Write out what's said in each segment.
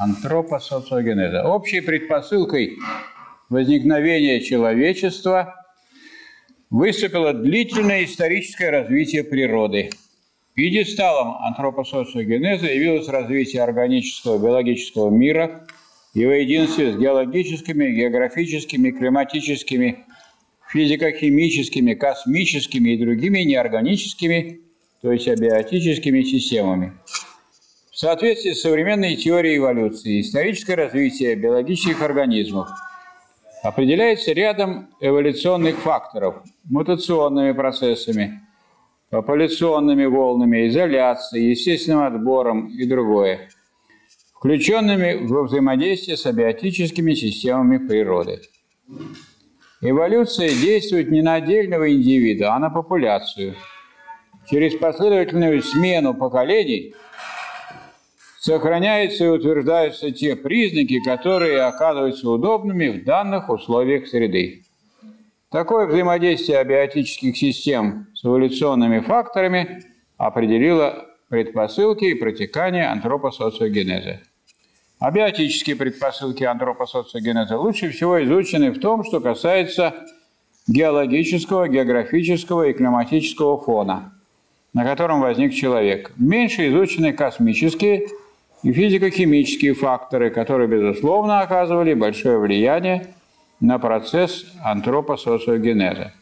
антропосоциогенеза. Общей предпосылкой возникновения человечества выступило длительное историческое развитие природы. Пьедесталом антропосоциогенеза явилось развитие органического биологического мира и во единстве с геологическими, географическими, климатическими, физико-химическими, космическими и другими неорганическими, то есть абиотическими системами. В соответствии с современной теорией эволюции, историческое развитие биологических организмов определяется рядом эволюционных факторов, мутационными процессами, популяционными волнами, изоляцией, естественным отбором и другое, включенными во взаимодействие с абиотическими системами природы. Эволюция действует не на отдельного индивида, а на популяцию. Через последовательную смену поколений сохраняются и утверждаются те признаки, которые оказываются удобными в данных условиях среды. Такое взаимодействие абиотических систем с эволюционными факторами определило предпосылки и протекание антропосоциогенеза. Абиотические предпосылки антропосоциогенеза лучше всего изучены в том, что касается геологического, географического и климатического фона, на котором возник человек. Меньше изучены космические и физико-химические факторы, которые, безусловно, оказывали большое влияние на процесс антропосоциогенеза.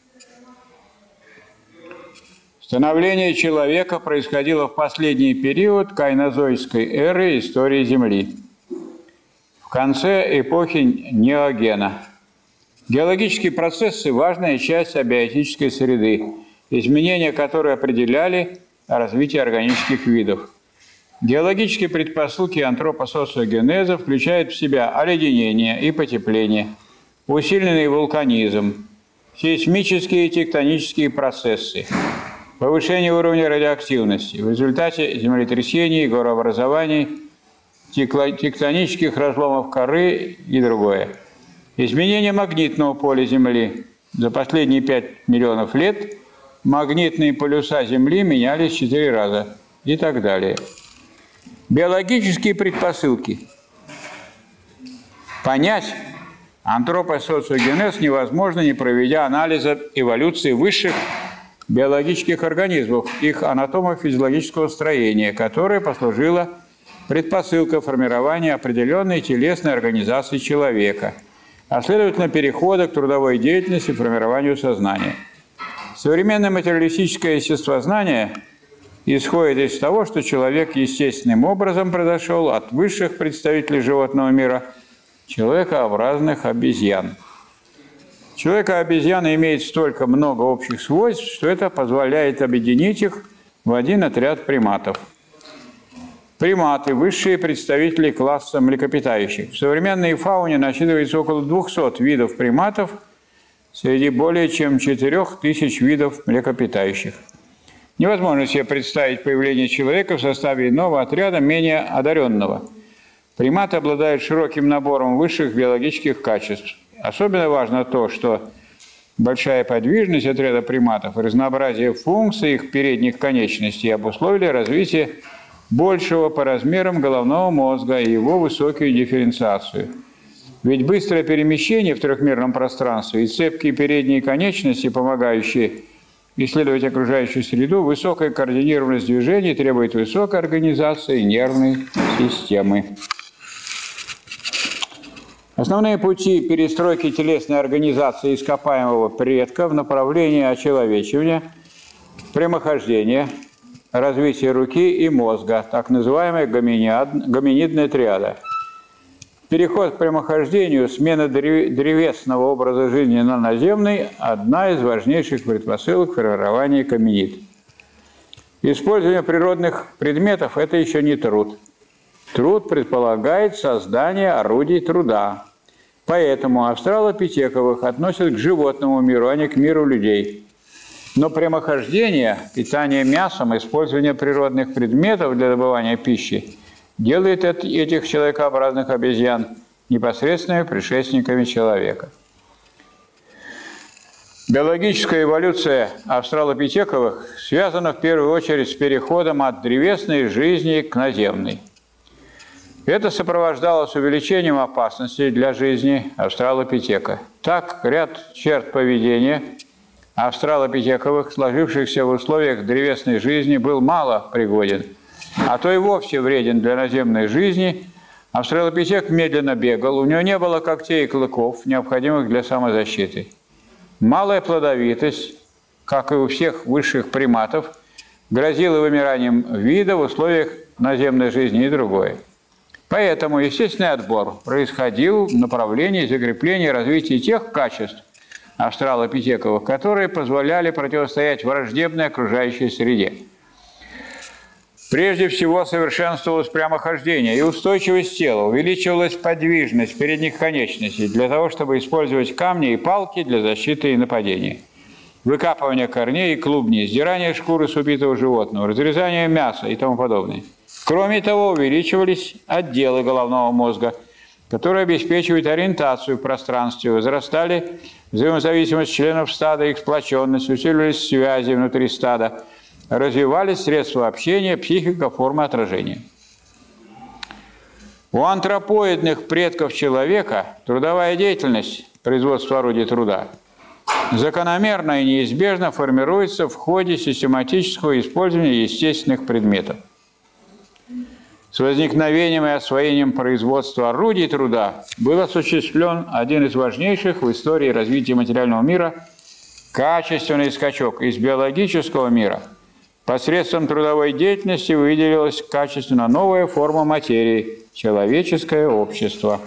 Становление человека происходило в последний период кайнозойской эры истории Земли, в конце эпохи неогена. Геологические процессы – важная часть абиотической среды, изменения которой определяли развитие органических видов. Геологические предпосылки антропосоциогенеза включают в себя оледенение и потепление, усиленный вулканизм, сейсмические и тектонические процессы, повышение уровня радиоактивности в результате землетрясений, горообразований, тектонических разломов коры и другое. Изменение магнитного поля Земли. За последние 5 миллионов лет магнитные полюса Земли менялись 4 раза и так далее. Биологические предпосылки. Понять антропосоциогенез невозможно, не проведя анализа эволюции высших биологических организмов, их анатомо-физиологического строения, которое послужило предпосылкой формирования определенной телесной организации человека, а следовательно перехода к трудовой деятельности и формированию сознания. Современное материалистическое естествознание исходит из того, что человек естественным образом произошел от высших представителей животного мира человекообразных обезьян. Человек-обезьяна имеет столько много общих свойств, что это позволяет объединить их в один отряд приматов. Приматы – высшие представители класса млекопитающих. В современной фауне насчитывается около 200 видов приматов среди более чем 4000 видов млекопитающих. Невозможно себе представить появление человека в составе иного отряда, менее одаренного. Приматы обладают широким набором высших биологических качеств. Особенно важно то, что большая подвижность отряда приматов и разнообразие функций их передних конечностей обусловили развитие большего по размерам головного мозга и его высокую дифференциацию. Ведь быстрое перемещение в трехмерном пространстве и цепкие передние конечности, помогающие исследовать окружающую среду, высокая координированность движений требует высокой организации нервной системы. Основные пути перестройки телесной организации ископаемого предка в направлении очеловечивания, прямохождения, развития руки и мозга, так называемая гоминидная триада. Переход к прямохождению, смена древесного образа жизни на наземный – одна из важнейших предпосылок формирования гоминид. Использование природных предметов – это еще не труд. Труд предполагает создание орудий труда. Поэтому австралопитековых относят к животному миру, а не к миру людей. Но прямохождение, питание мясом, использование природных предметов для добывания пищи делает этих человекообразных обезьян непосредственными предшественниками человека. Биологическая эволюция австралопитековых связана в первую очередь с переходом от древесной жизни к наземной. Это сопровождалось увеличением опасностей для жизни австралопитека. Так, ряд черт поведения австралопитековых, сложившихся в условиях древесной жизни, был мало пригоден, а то и вовсе вреден для наземной жизни. Австралопитек медленно бегал, у него не было когтей и клыков, необходимых для самозащиты. Малая плодовитость, как и у всех высших приматов, грозила вымиранием вида в условиях наземной жизни и другое. Поэтому естественный отбор происходил в направлении закрепления и развития тех качеств австралопитековых, которые позволяли противостоять враждебной окружающей среде. Прежде всего, совершенствовалось прямохождение и устойчивость тела, увеличивалась подвижность передних конечностей для того, чтобы использовать камни и палки для защиты и нападения. Выкапывание корней и клубней, сдирание шкуры с убитого животного, разрезание мяса и тому подобное. Кроме того, увеличивались отделы головного мозга, которые обеспечивают ориентацию в пространстве, возрастали взаимозависимость членов стада, их сплоченность, усиливались связи внутри стада, развивались средства общения, психика, формы отражения. У антропоидных предков человека трудовая деятельность, производство орудий труда, закономерно и неизбежно формируется в ходе систематического использования естественных предметов. С возникновением и освоением производства орудий труда был осуществлен один из важнейших в истории развития материального мира качественный скачок из биологического мира. Посредством трудовой деятельности выделилась качественно новая форма материи – человеческое общество.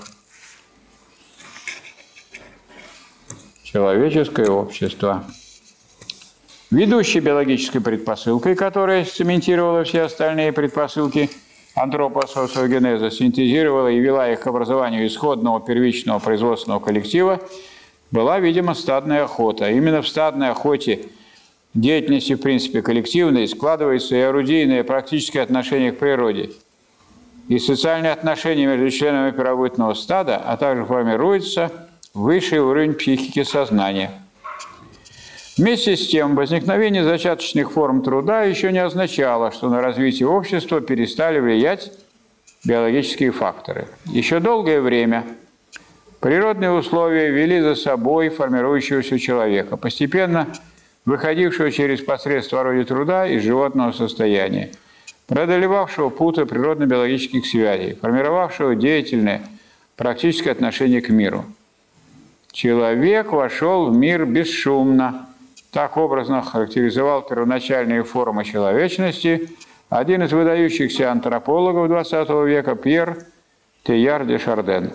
Человеческое общество. Ведущей биологической предпосылкой, которая цементировала все остальные предпосылки антропосоциогенеза, синтезировала и вела их к образованию исходного первичного производственного коллектива, была, видимо, стадная охота. Именно в стадной охоте деятельности, в принципе, коллективной, складывается и орудийное практическое отношение к природе, и социальные отношения между членами первобытного стада, а также формируется высший уровень психики сознания. Вместе с тем, возникновение зачаточных форм труда еще не означало, что на развитие общества перестали влиять биологические факторы. Еще долгое время природные условия вели за собой формирующегося человека, постепенно выходившего через посредство орудий труда из животного состояния, преодолевавшего путы природно-биологических связей, формировавшего деятельное практическое отношение к миру. Человек вошел в мир бесшумно. Так образно характеризовал первоначальные формы человечности один из выдающихся антропологов XX века Пьер Тейяр де Шарден.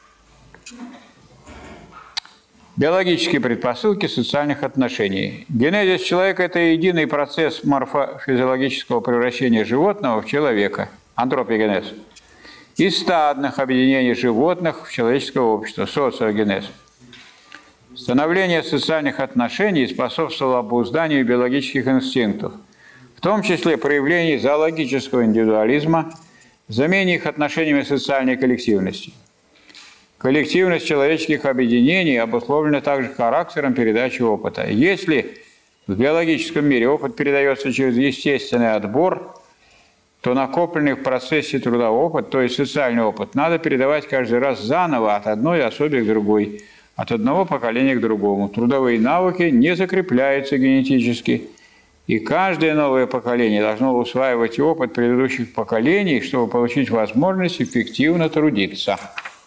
Биологические предпосылки социальных отношений. Генезис человека – это единый процесс морфофизиологического превращения животного в человека, антропогенез, и стадных объединений животных в человеческое общество, социогенез. Становление социальных отношений способствовало обузданию биологических инстинктов, в том числе проявлению зоологического индивидуализма, замене их отношениями социальной коллективности. Коллективность человеческих объединений обусловлена также характером передачи опыта. Если в биологическом мире опыт передается через естественный отбор, то накопленный в процессе труда опыт, то есть социальный опыт, надо передавать каждый раз заново от одной особи к другой, от одного поколения к другому. Трудовые навыки не закрепляются генетически, и каждое новое поколение должно усваивать опыт предыдущих поколений, чтобы получить возможность эффективно трудиться.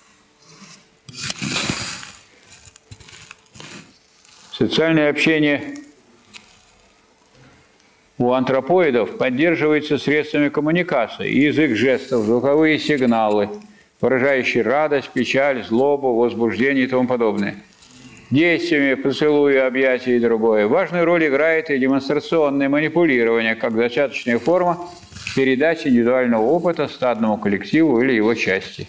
Социальное общение у антропоидов поддерживается средствами коммуникации, язык жестов, звуковые сигналы, выражающие радость, печаль, злобу, возбуждение и тому подобное. Действиями, поцелуи, объятия и другое. Важную роль играет и демонстрационное манипулирование, как зачаточная форма передачи индивидуального опыта стадному коллективу или его части.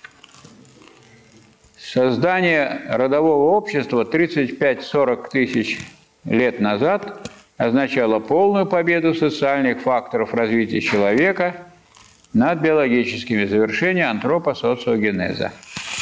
Создание родового общества 35-40 тысяч лет назад означало полную победу социальных факторов развития человека над биологическими, завершение антропосоциогенеза.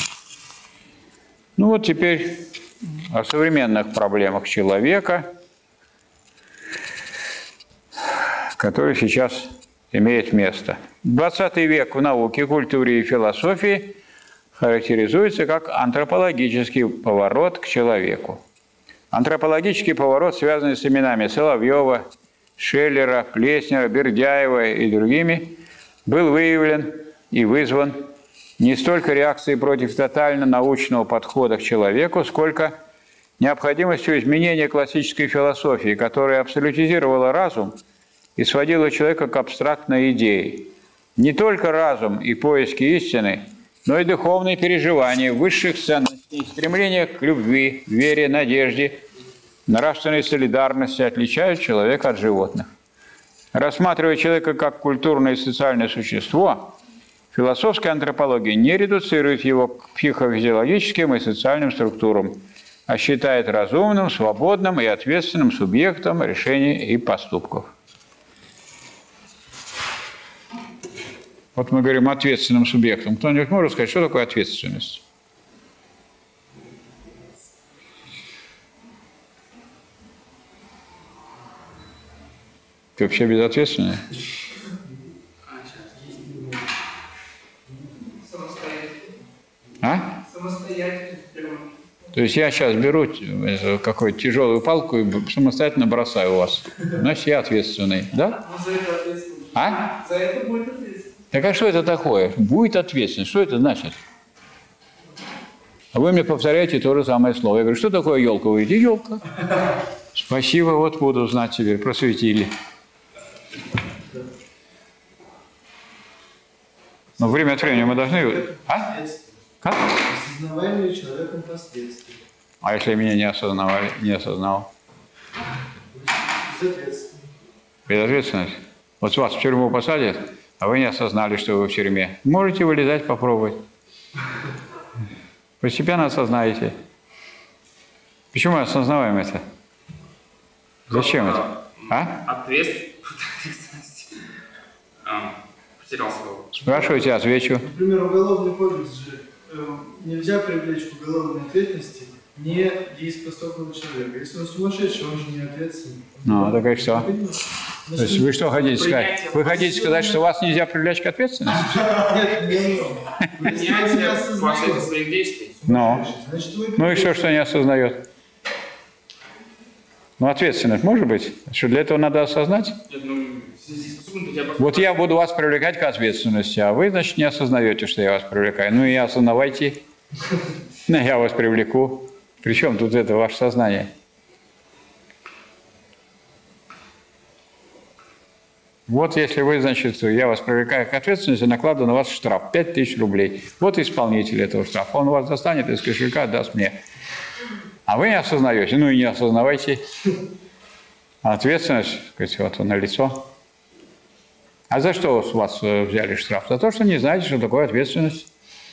Ну вот теперь о современных проблемах человека, которые сейчас имеет место. 20 век в науке, культуре и философии характеризуется как антропологический поворот к человеку. Антропологический поворот, связанный с именами Соловьева, Шеллера, Плеснера, Бердяева и другими, был выявлен и вызван не столько реакцией против тотально-научного подхода к человеку, сколько необходимостью изменения классической философии, которая абсолютизировала разум и сводила человека к абстрактной идее. Не только разум и поиски истины, но и духовные переживания высших ценностей, стремление к любви, вере, надежде, нравственной солидарности отличают человека от животных. Рассматривая человека как культурное и социальное существо, философская антропология не редуцирует его к психофизиологическим и социальным структурам, а считает разумным, свободным и ответственным субъектом решений и поступков. Вот мы говорим ответственным субъектом. Кто-нибудь может сказать, что такое ответственность? Ты вообще безответственный? А? Самостоятельно. То есть я сейчас беру какую-то тяжелую палку и самостоятельно бросаю вас. Значит, я ответственный, да? Но за это ответственность. А? За это будет ответственность. Так а что это такое? Будет ответственность. Что это значит? А вы мне повторяете то же самое слово. Я говорю, что такое елка? Вы говорите, елка. Спасибо, вот буду знать теперь, просветили. Но время от времени мы должны... А? Как? Осознаваемые человеком последствия. А если меня не осознавали, не осознал? Безответственность. Безответственность. Вот вас в тюрьму посадят, а вы не осознали, что вы в тюрьме. Можете вылезать, попробовать. Постепенно осознаете. Почему осознаваем это? Зачем это? А? Ответственность. Потерял слово. Спрашивайте, отвечу. Например, уголовный кодекс же нельзя привлечь к уголовной ответственности недееспособного человека. Если он сумасшедший, он же не ответственный. Ну, так и что? То есть вы что хотите сказать? Вы хотите сказать, что вас нельзя привлечь к ответственности? Нет, Принятие последствий своих действий. Ну и что не осознает? Ну, ответственность может быть? Что для этого надо осознать? Нет, ну, я просто... Вот я буду вас привлекать к ответственности, а вы, значит, не осознаете, что я вас привлекаю. Ну и осознавайте. Я вас привлеку. Причем тут это ваше сознание? Вот если вы, значит, я вас привлекаю к ответственности, накладываю на вас штраф 5000 рублей. Вот исполнитель этого штрафа. Он вас достанет из кошелька, даст мне. А вы не осознаете. Ну и не осознавайте. Ответственность, так сказать, вот налицо. А за что с вас взяли штраф? За то, что не знаете, что такое ответственность.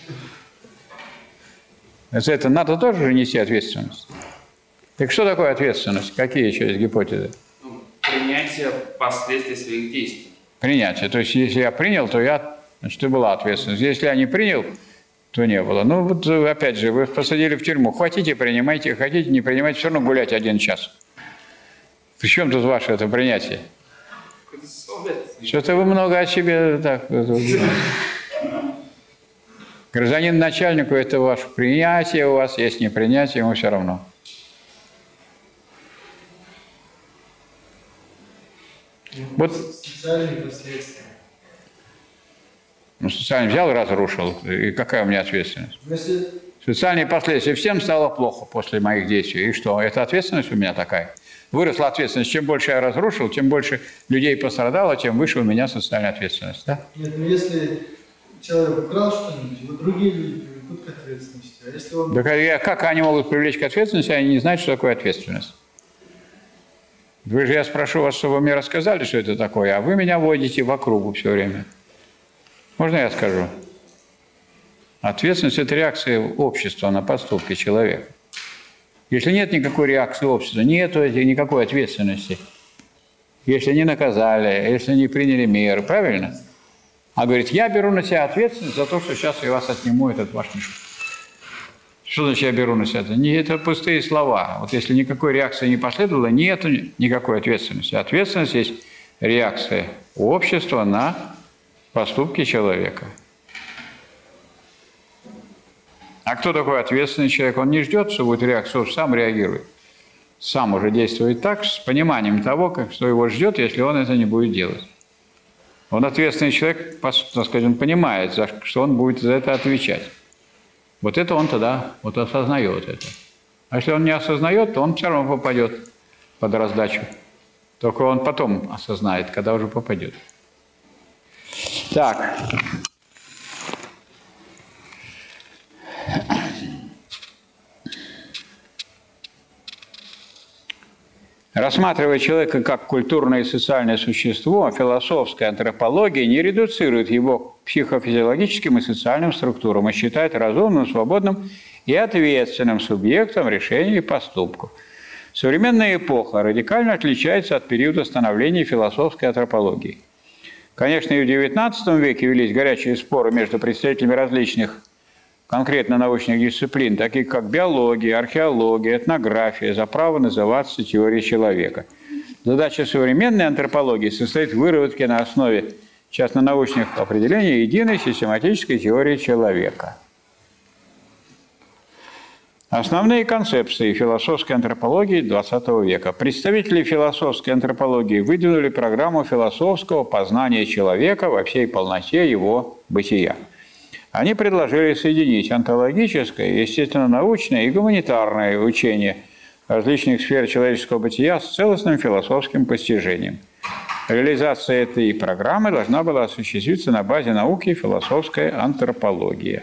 За это надо тоже нести ответственность. Так что такое ответственность? Какие еще есть гипотезы? Принятие последствий своих действий. Принятие. То есть, если я принял, то я, значит, и была ответственность. Если я не принял, то не было. Ну, вот опять же, вы посадили в тюрьму. Хотите, принимайте, хотите, не принимайте, все равно гулять 1 час. При чем тут ваше это принятие? Что-то вы много о себе так... Гражданин начальнику это ваше принятие у вас, есть непринятие, ему все равно. Вот. Социальные последствия. Ну, социальный взял и разрушил. И какая у меня ответственность? Если... Социальные последствия. Всем стало плохо после моих действий. И что? Это ответственность у меня такая? Выросла ответственность. Чем больше я разрушил, тем больше людей пострадало, тем выше у меня социальная ответственность. Да? Нет, ну если человек украл что-нибудь, его другие люди привлекут к ответственности. А если он... Так как они могут привлечь к ответственности, они не знают, что такое ответственность? Вы же, я спрошу вас, чтобы вы мне рассказали, что это такое, а вы меня водите в округу все время. Можно я скажу? Ответственность – это реакция общества на поступки человека. Если нет никакой реакции общества, нет никакой ответственности. Если не наказали, если не приняли меры, правильно? А говорит, я беру на себя ответственность за то, что сейчас я вас отниму этот ваш мешок. Что значит я беру на себя? Это пустые слова. Вот если никакой реакции не последовало, нет никакой ответственности. Ответственность есть реакция общества на поступки человека. А кто такой ответственный человек? Он не ждет, что будет реакция, он сам реагирует. Сам уже действует так, с пониманием того, что его ждет, если он это не будет делать. Он ответственный человек, так сказать, он понимает, что он будет за это отвечать. Вот это он тогда вот осознает это. А если он не осознает, то он все равно попадет под раздачу. Только он потом осознает, когда уже попадет. Так. Рассматривая человека как культурное и социальное существо, философская антропология не редуцирует его к психофизиологическим и социальным структурам, а считает разумным, свободным и ответственным субъектом решений и поступков. Современная эпоха радикально отличается от периода становления философской антропологии. Конечно, и в XIX веке велись горячие споры между представителями различных конкретно научных дисциплин, таких как биология, археология, этнография, за право называться теорией человека. Задача современной антропологии состоит в выработке на основе частнонаучных определений единой систематической теории человека. Основные концепции философской антропологии XX века. Представители философской антропологии выдвинули программу философского познания человека во всей полноте его бытия. Они предложили соединить онтологическое, естественно-научное и гуманитарное учение различных сфер человеческого бытия с целостным философским постижением. Реализация этой программы должна была осуществиться на базе науки философская антропология.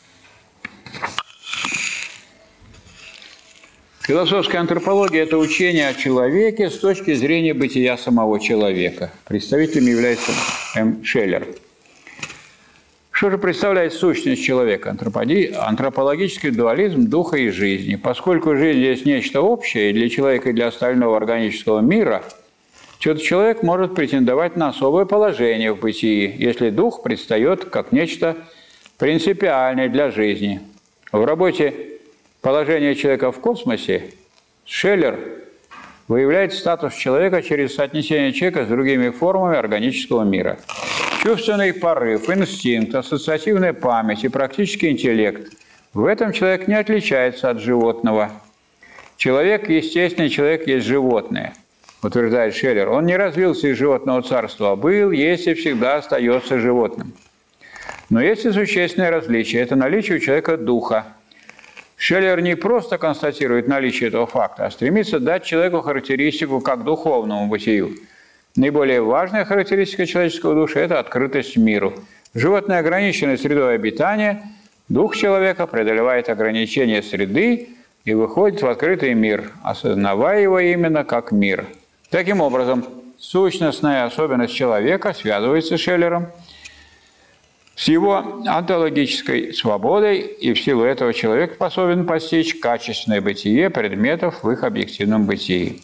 Философская антропология – это учение о человеке с точки зрения бытия самого человека. Представителем является М. Шеллер. Что же представляет сущность человека? Антропологический дуализм духа и жизни. Поскольку жизнь есть нечто общее и для человека, и для остального органического мира, то человек может претендовать на особое положение в бытии, если дух предстает как нечто принципиальное для жизни. В работе «Положение человека в космосе» Шеллер выявляет статус человека через соотнесение человека с другими формами органического мира. Чувственный порыв, инстинкт, ассоциативная память и практический интеллект – в этом человек не отличается от животного. Человек, естественный человек, есть животное, утверждает Шеллер. Он не развился из животного царства, а был, есть и всегда остается животным. Но есть и существенное различие – это наличие у человека духа. Шеллер не просто констатирует наличие этого факта, а стремится дать человеку характеристику как духовному бытию. Наиболее важная характеристика человеческого души – это открытость миру. Животное ограниченное средой обитания, дух человека преодолевает ограничения среды и выходит в открытый мир, осознавая его именно как мир. Таким образом, сущностная особенность человека связывается с Шеллером с его онтологической свободой, и в силу этого человек способен постичь качественное бытие предметов в их объективном бытии.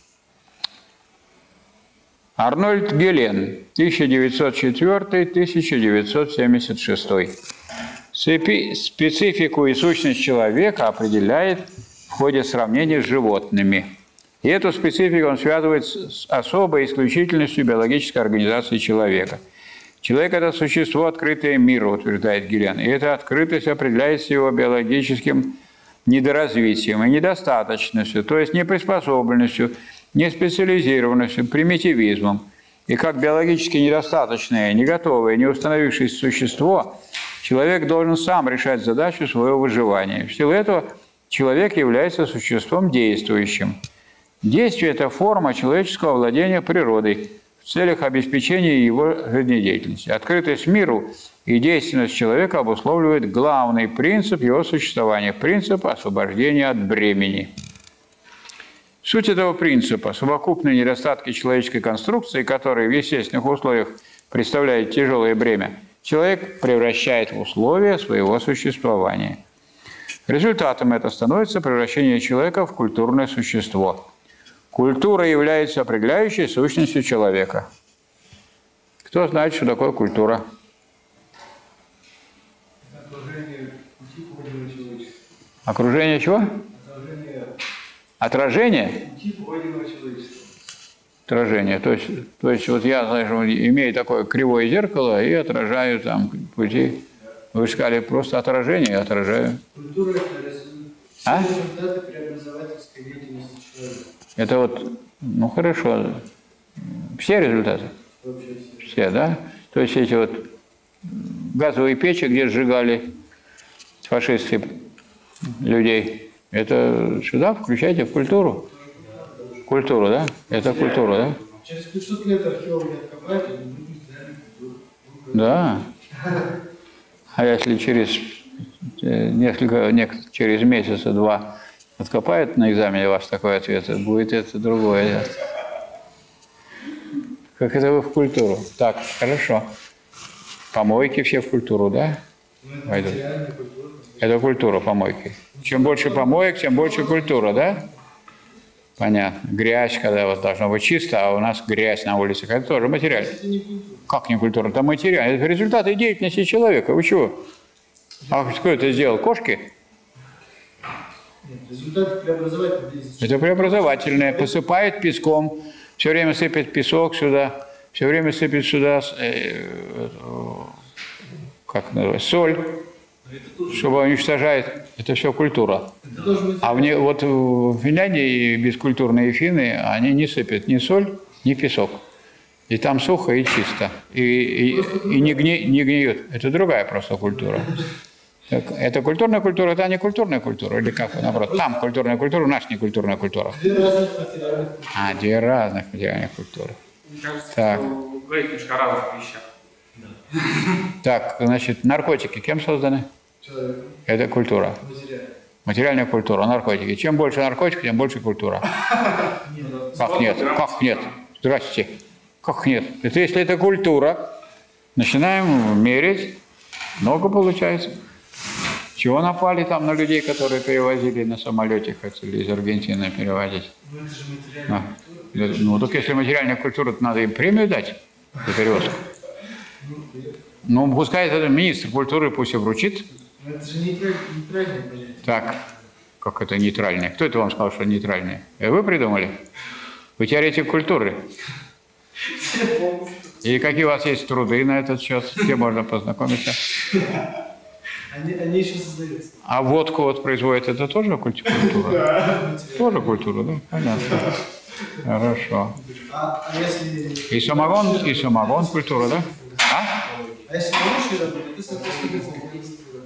Арнольд Гелен, 1904-1976. Специфику и сущность человека определяет в ходе сравнения с животными. И эту специфику он связывает с особой исключительностью биологической организации человека. Человек – это существо, открытое миру, утверждает Гелен, и эта открытость определяется его биологическим недоразвитием и недостаточностью, то есть неприспособленностью, неспециализированностью, примитивизмом. И как биологически недостаточное, не готовое, не установившееся существо, человек должен сам решать задачу своего выживания. В силу этого человек является существом действующим. Действие – это форма человеческого владения природой в целях обеспечения его жизнедеятельности. Открытость миру и действенность человека обусловливает главный принцип его существования – принцип освобождения от бремени. Суть этого принципа – совокупные недостатки человеческой конструкции, которые в естественных условиях представляют тяжелое бремя, человек превращает в условия своего существования. Результатом этого становится превращение человека в культурное существо. Культура является определяющей сущностью человека. Кто знает, что такое культура? Отражение пути подлинного человечества. Окружение чего? Отражение? Пути подлинного человечества. отражение. То есть вот я, знаешь, имею такое кривое зеркало и отражаю там пути. Вы же сказали, просто отражение, я отражаю. Культура – это результаты преобразовательской деятельности человека. Это вот, ну хорошо, все результаты? Вообще Все, да? То есть эти вот газовые печи, где сжигали фашисты людей, это сюда включайте в культуру? Культуру, да? Это культура, да? Через 500 лет археологи откопают, и будут реально культуру. Да. А если через через месяца-два откопают на экзамене ваш такой ответ, будет это другое. Как это вы в культуру? Так, хорошо. Помойки все в культуру, да? Войдут. Это культура помойки. Чем больше помоек, тем больше культура, да? Понятно. Грязь, когда вот должно быть чисто, а у нас грязь на улицах. Это тоже материально. Как не культура? Это материально. Это результаты деятельности человека. Вы чего? А кто это сделал? Кошки? Нет, результаты преобразовательной деятельности. Это преобразовательное. Посыпает песком, все время сыпет песок сюда, все время сыпет сюда как называется, соль, чтобы уничтожает. Это все культура. А вот в Финляндии бескультурные финны, они не сыпят ни соль, ни песок. И там сухо и чисто. И не гниет. Это другая просто культура. Так, это культурная культура, это не культурная культура. Или как, наоборот, там культурная культура, у нас не культурная культура. Две разных материальных культуры. Две разных материальных культуры. Мне кажется, Так. что вы говорите немножко о разных вещах. Так, значит, наркотики кем созданы? Человек. Это культура. Материальный. Материальная культура, наркотики. Чем больше наркотиков, тем больше культура. Как нет? Как нет? Здрасте. Как нет? Это если это культура, начинаем мерить, много получается. Чего напали там на людей, которые перевозили на самолете, хотели из Аргентины перевозить? Ну это же материальная культура. Ну, так если материальная культура, то надо им премию дать за перевозку. Ну, пускай это министр культуры пусть и вручит. Но это же нейтральное понятие. Так, как это нейтральное? Кто это вам сказал, что нейтральное? Вы придумали? Вы теоретик культуры. И какие у вас есть труды на этот счет? Где можно познакомиться? Они еще создаются. А водку вот производят, это тоже культура? Тоже культура, да? Понятно. Хорошо. А если... И самогон культура, да? А если научный работает, это соответственно культура.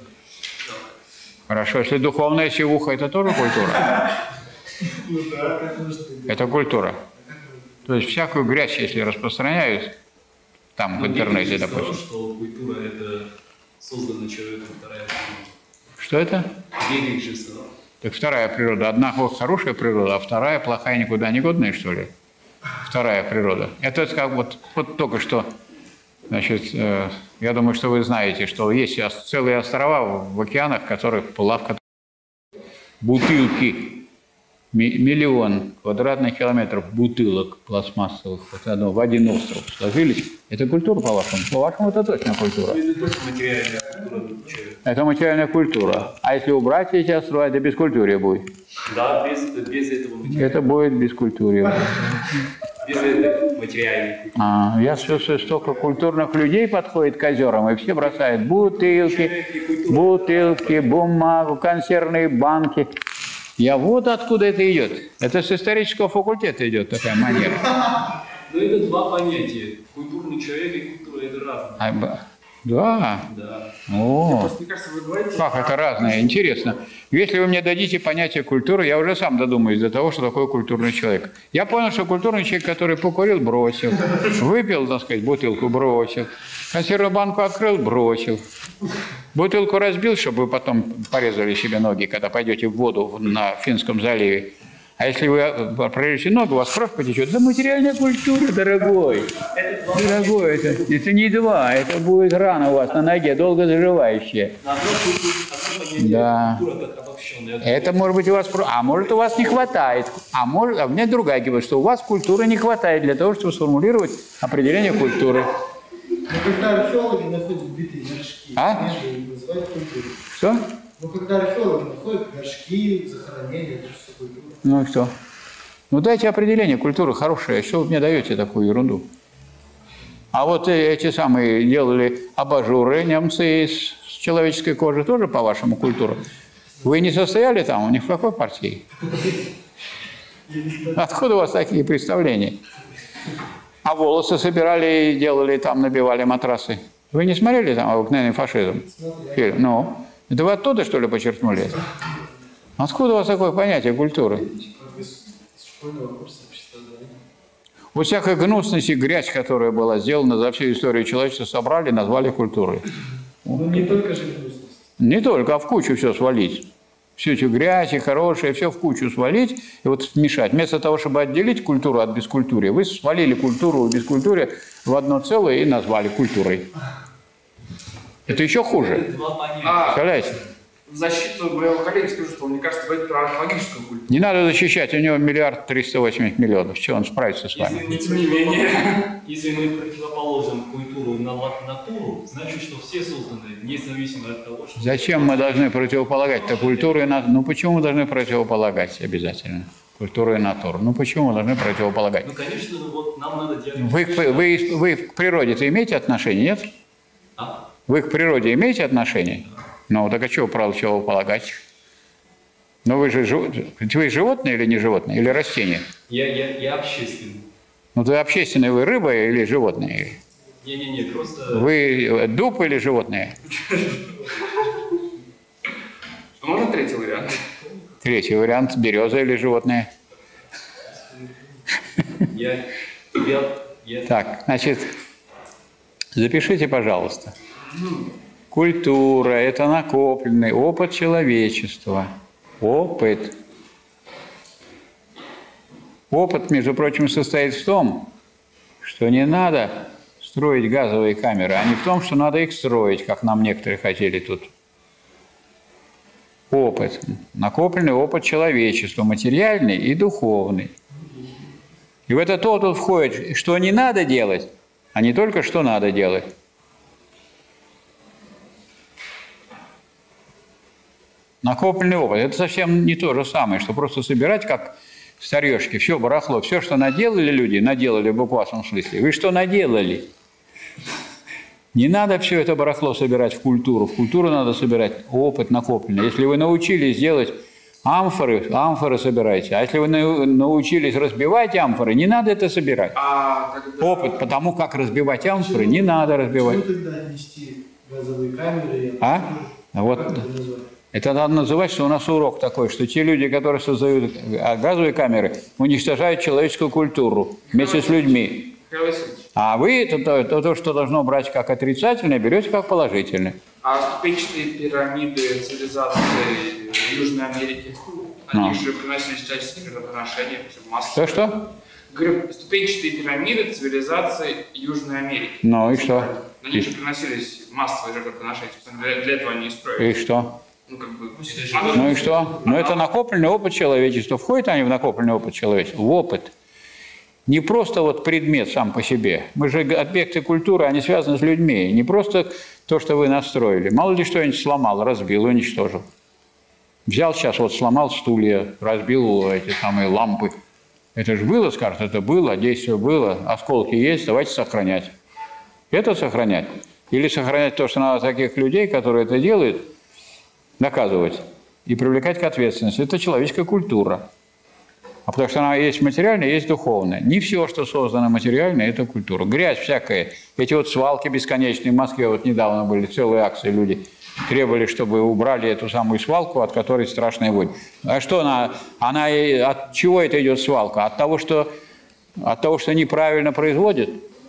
Хорошо. Если духовная сивуха, это тоже культура? Ну да. Это культура. То есть всякую грязь, если распространяют, там в интернете, допустим. Что культура – это создана человеком вторая природа. Что это? Гегель же сказал. Так вторая природа. Одна хорошая природа, а вторая плохая, никуда не годная, что ли? Вторая природа. Это как вот только что, значит, я думаю, что вы знаете, что есть целые острова в океанах, в которых плавка бутылки. Миллион квадратных километров бутылок пластмассовых в один остров сложились. Это культура, по-вашему? По-вашему, это точно культура. Это точно материальная культура человека. Это материальная культура. А если убрать эти острова, это бескультурье будет. Да, без этого материального. Это будет бескультурье. Без этой материальной культуры. Я слышу, столько культурных людей подходит к озерам, и все бросают бутылки, бумагу, консервные банки. Вот откуда это идет. Это с исторического факультета идет такая манера. Но это два понятия. Культурный человек и культура – это разные. Да? Да. О, Мне кажется, вы говорите... как это разное. Интересно. Если вы мне дадите понятие культуры, я уже сам додумаюсь до того, что такое культурный человек. Я понял, что культурный человек, который покурил, бросил. Выпил, так сказать, бутылку, бросил. Консервную банку открыл, бросил. Бутылку разбил, чтобы вы потом порезали себе ноги, когда пойдете в воду на Финском заливе. А если вы прорежете ногу, у вас кровь потечет. Да материальная культура, дорогой. Дорогой, это не два, это будет рана у вас на ноге, долго заживающая. Да. Это может быть у вас... А может у вас не хватает. А у меня другая говорит, что у вас культуры не хватает для того, чтобы сформулировать определение культуры. Но когда археологи находят битые горшки, они же называют культурой. Что? Но когда археологи находят горшки, захоронения, это же все культура. Ну и что? Ну дайте определение культуры хорошее, что вы мне даете такую ерунду? А вот эти самые делали абажуры немцы из человеческой кожи, тоже по-вашему культура. Вы не состояли там, ни в какой партии? Откуда у вас такие представления? А волосы собирали и делали там, набивали матрасы. Вы не смотрели там «Обыкновенный фашизм»? Фильм? Ну, это вы оттуда, что ли, почерпнули это? Откуда у вас такое понятие культуры? Вот всякая гнусность и грязь, которая была сделана за всю историю человечества, собрали, назвали культурой. Ну, не только же гнусность. Не только, а в кучу все свалить. Всю эту грязь и хорошее, все в кучу свалить и вот смешать. Вместо того, чтобы отделить культуру от бескультурия, вы свалили культуру и бескультурие в одно целое и назвали культурой. Это еще хуже. Представляете? В защиту моего коллеги скажу, что мне кажется, говорит про археологическую культуру. Не надо защищать, у него 1 380 000 000. Что он справится с вами? Тем не менее. Если мы противоположим культуру на натуру, значит, что все созданы независимо от того, что... Зачем мы должны противополагать-то культуру и натуру? Ну почему мы должны противополагать обязательно? Культуру и натуру. Ну почему мы должны противополагать? Ну, конечно, вот нам надо делать... Вы к природе-то имеете отношение, нет? А? Вы к природе имеете отношение? Ну, так а чего противополагать? Ну, вы животное или не животное? Или растение? Я общественный. Ну, ты общественный, вы рыба или животное? Не, просто... Вы дуб или животное? Можно третий вариант? Третий вариант – береза или животное? Так, значит, запишите, пожалуйста. Культура – это накопленный опыт человечества. Опыт. Опыт, между прочим, состоит в том, что не надо строить газовые камеры, а не в том, что надо их строить, как нам некоторые хотели тут. Опыт. Накопленный опыт человечества, материальный и духовный. И в это тут входит, что не надо делать, а не только что надо делать. Накопленный опыт – это совсем не то же самое, что просто собирать, как старьёшки, все барахло, все, что наделали люди, наделали в буквальном смысле. Вы что наделали? Не надо все это барахло собирать в культуру. В культуру надо собирать опыт накопленный. Если вы научились делать амфоры, амфоры собирайте. А если вы научились разбивать амфоры, не надо это собирать. Опыт, потому как разбивать амфоры, не надо разбивать. Почему тогда отнести газовые камеры? Вот. Это надо называть, что у нас урок такой, что те люди, которые создают газовые камеры, уничтожают человеческую культуру вместе с людьми. А вы то, что должно брать как отрицательное, берете как положительное. А ступенчатые пирамиды цивилизации Южной Америки, они же приносили человеческие жертвоприношения в массу. Что? Говорю, ступенчатые пирамиды цивилизации Южной Америки. Ну и что? Они же приносились массовые жертвоприношения, для этого они и строили. И что? Ну, ну и что? Ну это накопленный опыт человечества. Входят они в накопленный опыт человечества? В опыт. Не просто вот предмет сам по себе. Мы же объекты культуры, они связаны с людьми. Не просто то, что вы настроили. Мало ли что-нибудь сломал, разбил, уничтожил. Взял сейчас, вот сломал стулья, разбил эти самые лампы. Это же было, скажут, это было, действие было, осколки есть, давайте сохранять. Это сохранять. Или сохранять то, что надо таких людей, которые это делают, наказывать и привлекать к ответственности. Это человеческая культура. А потому что она есть материальная, есть духовная. Не все, что создано материально, это культура. Грязь всякая. Эти вот свалки бесконечные в Москве, вот недавно были целые акции, люди требовали, чтобы убрали эту самую свалку, от которой страшная вонь. А что она от чего это идет свалка? От того, что неправильно производят?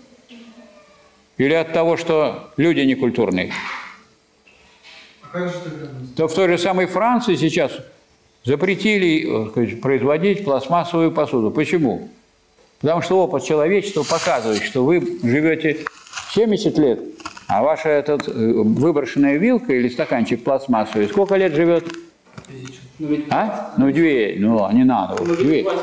Или от того, что люди некультурные? Как же тогда? То в той же самой Франции сейчас запретили производить пластмассовую посуду. Почему? Потому что опыт человечества показывает, что вы живете 70 лет, а ваша выброшенная вилка или стаканчик пластмассовый сколько лет живет? А? Ну, 2. Ну, не надо. Вот,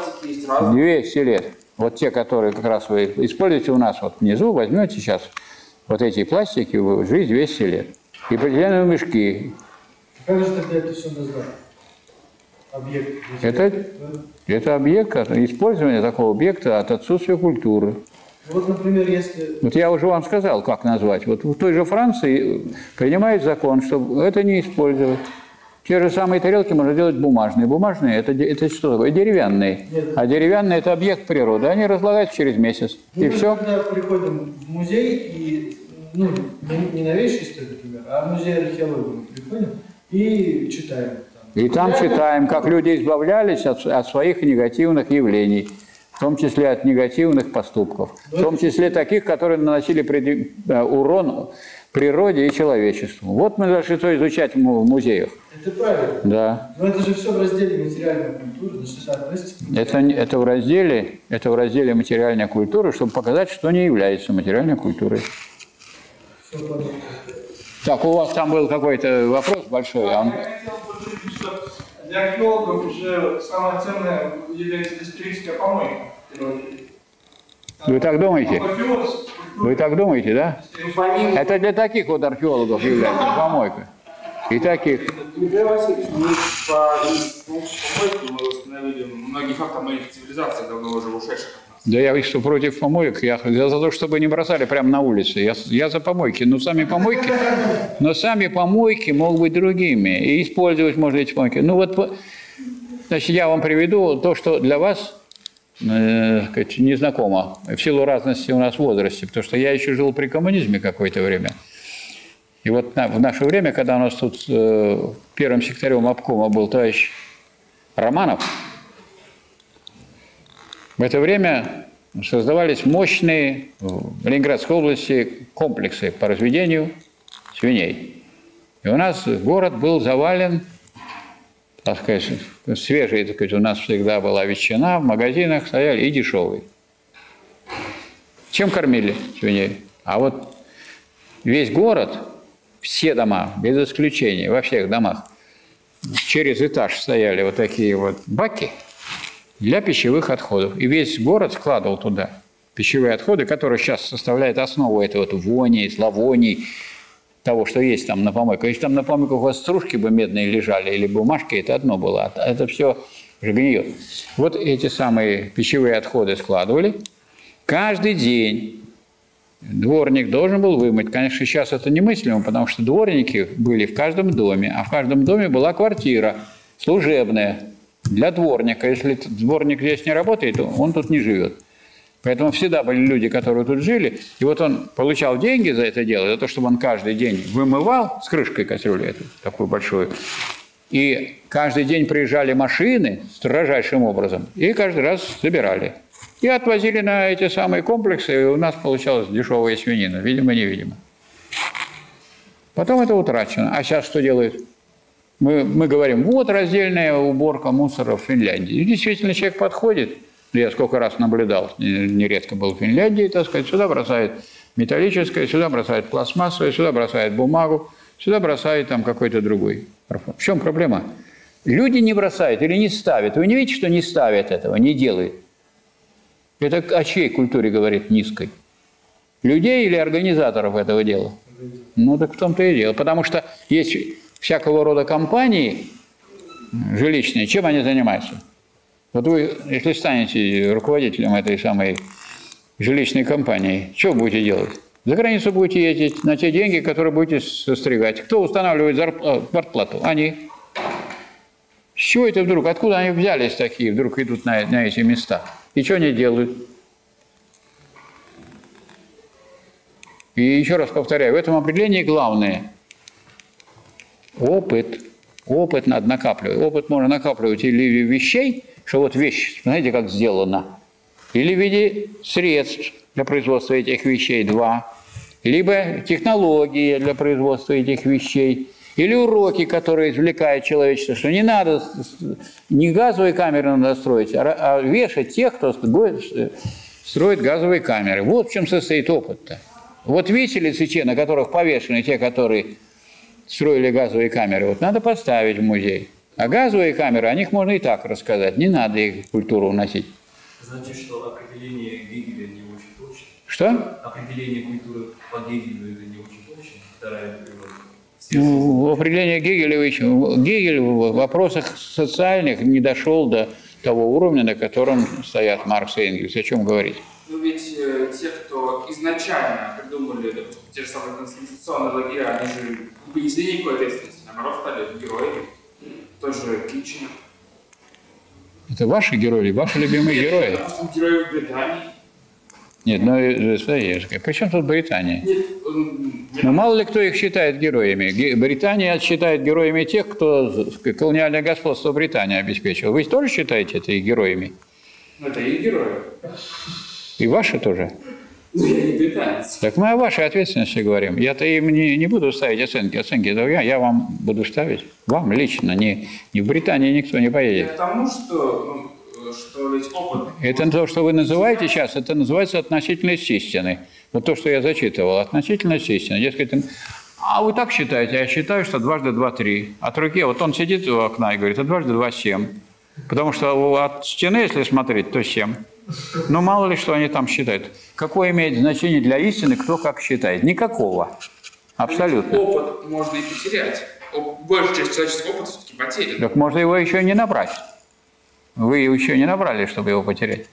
200 лет. Вот те, которые как раз вы используете у нас вот внизу, возьмете сейчас вот эти пластики, жизнь 200 лет. И полиэтиленовые мешки. Как же тогда это все назвать? объект. Это объект, использование такого объекта от отсутствия культуры. Вот, например, если... Вот я уже вам сказал, как назвать. Вот в той же Франции принимают закон, чтобы это не использовать. Те же самые тарелки можно делать бумажные. Бумажные – это что такое? Деревянные. Нет. А деревянные – это объект природы. Они разлагаются через месяц. Ну, И все. Когда приходим в музей, и, ну, не новейший истории, например, а в музей археологии мы приходим и читаем. И там читаем, как люди избавлялись от своих негативных явлений, в том числе от негативных поступков, в том числе таких, которые наносили урон природе и человечеству. Вот мы должны это изучать в музеях. Это правильно. Да. Но это же все в разделе материальной культуры, значит, это относится к Это в разделе материальной культуры, чтобы показать, что не является материальной культурой. Все понятно. Так, у вас там был какой-то вопрос большой. Я хотел подчеркнуть, что для археологов уже самое ценное является историческая помойка. в первую очередь. Вы так думаете? Вы так думаете, да? Это для таких вот археологов является помойка. И таких. Дмитрий Васильевич, мы по помойке мы восстановили многие факты многих цивилизаций, давно уже ушедших от нас. Да я что против помоек, я за то, чтобы не бросали прямо на улице. Я за помойки, но сами помойки могут быть другими. И использовать можно эти помойки. Ну вот, значит, я вам приведу то, что для вас незнакомо, в силу разности у нас в возрасте, потому что я еще жил при коммунизме какое-то время. И вот в наше время, когда у нас тут первым секретарем обкома был товарищ Романов, в это время создавались мощные в Ленинградской области комплексы по разведению свиней. И у нас город был завален, так сказать, свежий, так сказать, у нас всегда была ветчина, в магазинах стояли и дешевый. Чем кормили свиней? А вот весь город, все дома, без исключения, во всех домах, через этаж стояли вот такие вот баки для пищевых отходов. И весь город складывал туда пищевые отходы, которые сейчас составляют основу этой вот вони, зловоний, того, что есть там на помойках. Если там на помойках у вас стружки бы медные лежали или бумажки, это одно было, а это все же гниет. Вот эти самые пищевые отходы складывали. Каждый день дворник должен был вымыть. Конечно, сейчас это немыслимо, потому что дворники были в каждом доме, а в каждом доме была квартира служебная для дворника. Если дворник здесь не работает, то он тут не живет. Поэтому всегда были люди, которые тут жили, и вот он получал деньги за это дело, за то, чтобы он каждый день вымывал с крышкой кастрюли эту, такую большую, и каждый день приезжали машины строжайшим образом, и каждый раз забирали. И отвозили на эти самые комплексы, и у нас получалась дешевая свинина, видимо-невидимо. Потом это утрачено. А сейчас что делают? Мы говорим, вот раздельная уборка мусора в Финляндии. И действительно человек подходит, я сколько раз наблюдал, нередко был в Финляндии, так сказать, сюда бросает металлическое, сюда бросает пластмассовое, сюда бросает бумагу, сюда бросает там какой-то другой. В чем проблема? Люди не бросают или не ставят. Вы не видите, что не ставят этого, не делают? Это о чьей культуре говорит низкой? Людей или организаторов этого дела? Ну, так в том-то и дело. Потому что есть всякого рода компании жилищные. Чем они занимаются? Вот вы, если станете руководителем этой самой жилищной компании, что будете делать? За границу будете ездить на те деньги, которые будете состригать. Кто устанавливает зарплату? Они. С чего это вдруг? Откуда они взялись такие, вдруг идут на эти места? И что они делают? И еще раз повторяю, в этом определении главное – опыт. Опыт надо накапливать. Опыт можно накапливать или в виде вещей, что вот вещь, знаете, как сделана, или в виде средств для производства этих вещей, два, либо технологии для производства этих вещей, или уроки, которые извлекает человечество, что не надо, не газовые камеры надо строить, а вешать тех, кто строит газовые камеры. Вот в чем состоит опыт-то. Вот виселицы те, на которых повешены те, которые строили газовые камеры, вот надо поставить в музей. А газовые камеры, о них можно и так рассказать, не надо их в культуру уносить. Значит, что определение Гегеля не очень точно? Что? Определение культуры по Гегелю это не очень точно, вторая природа. Ну, в определении Гегель в вопросах социальных не дошел до того уровня, на котором стоят Маркс и Энгельс. О чем говорить? Ну ведь те, кто изначально придумали, допустим, те же самые конституционные лагеря, они же не несли никакой ответственности, наоборот, стали героями. Тот же Китченер. Это ваши герои, ваши любимые герои? Допустим, герои в Британии. Нет, ну, при чем тут Британия? Нет, Ну, мало ли кто их считает героями. Британия считает героями тех, кто колониальное господство Британии обеспечил. Вы тоже считаете это их героями? ну, это и герои. И ваши тоже? Ну, я не британец. Так мы о вашей ответственности говорим. Я-то им не буду ставить оценки. Оценки это я вам буду ставить. Вам лично. Не в Британии никто не Я поедет. к тому, что ведь опыт... Это то, что вы называете сейчас, это называется относительность истины. Вот то, что я зачитывал. Относительность истины. Дескать, а вы так считаете? Я считаю, что дважды 2 – 3. От руки, вот он сидит у окна и говорит, а дважды 2 – 7. Потому что от стены, если смотреть, то 7. Но мало ли, что они там считают. Какое имеет значение для истины, кто как считает? Никакого. Абсолютно. Опыт можно и потерять. Большая часть человеческого опыта все-таки потеряна. Так можно его еще и не набрать. Вы еще не набрали, чтобы его потерять.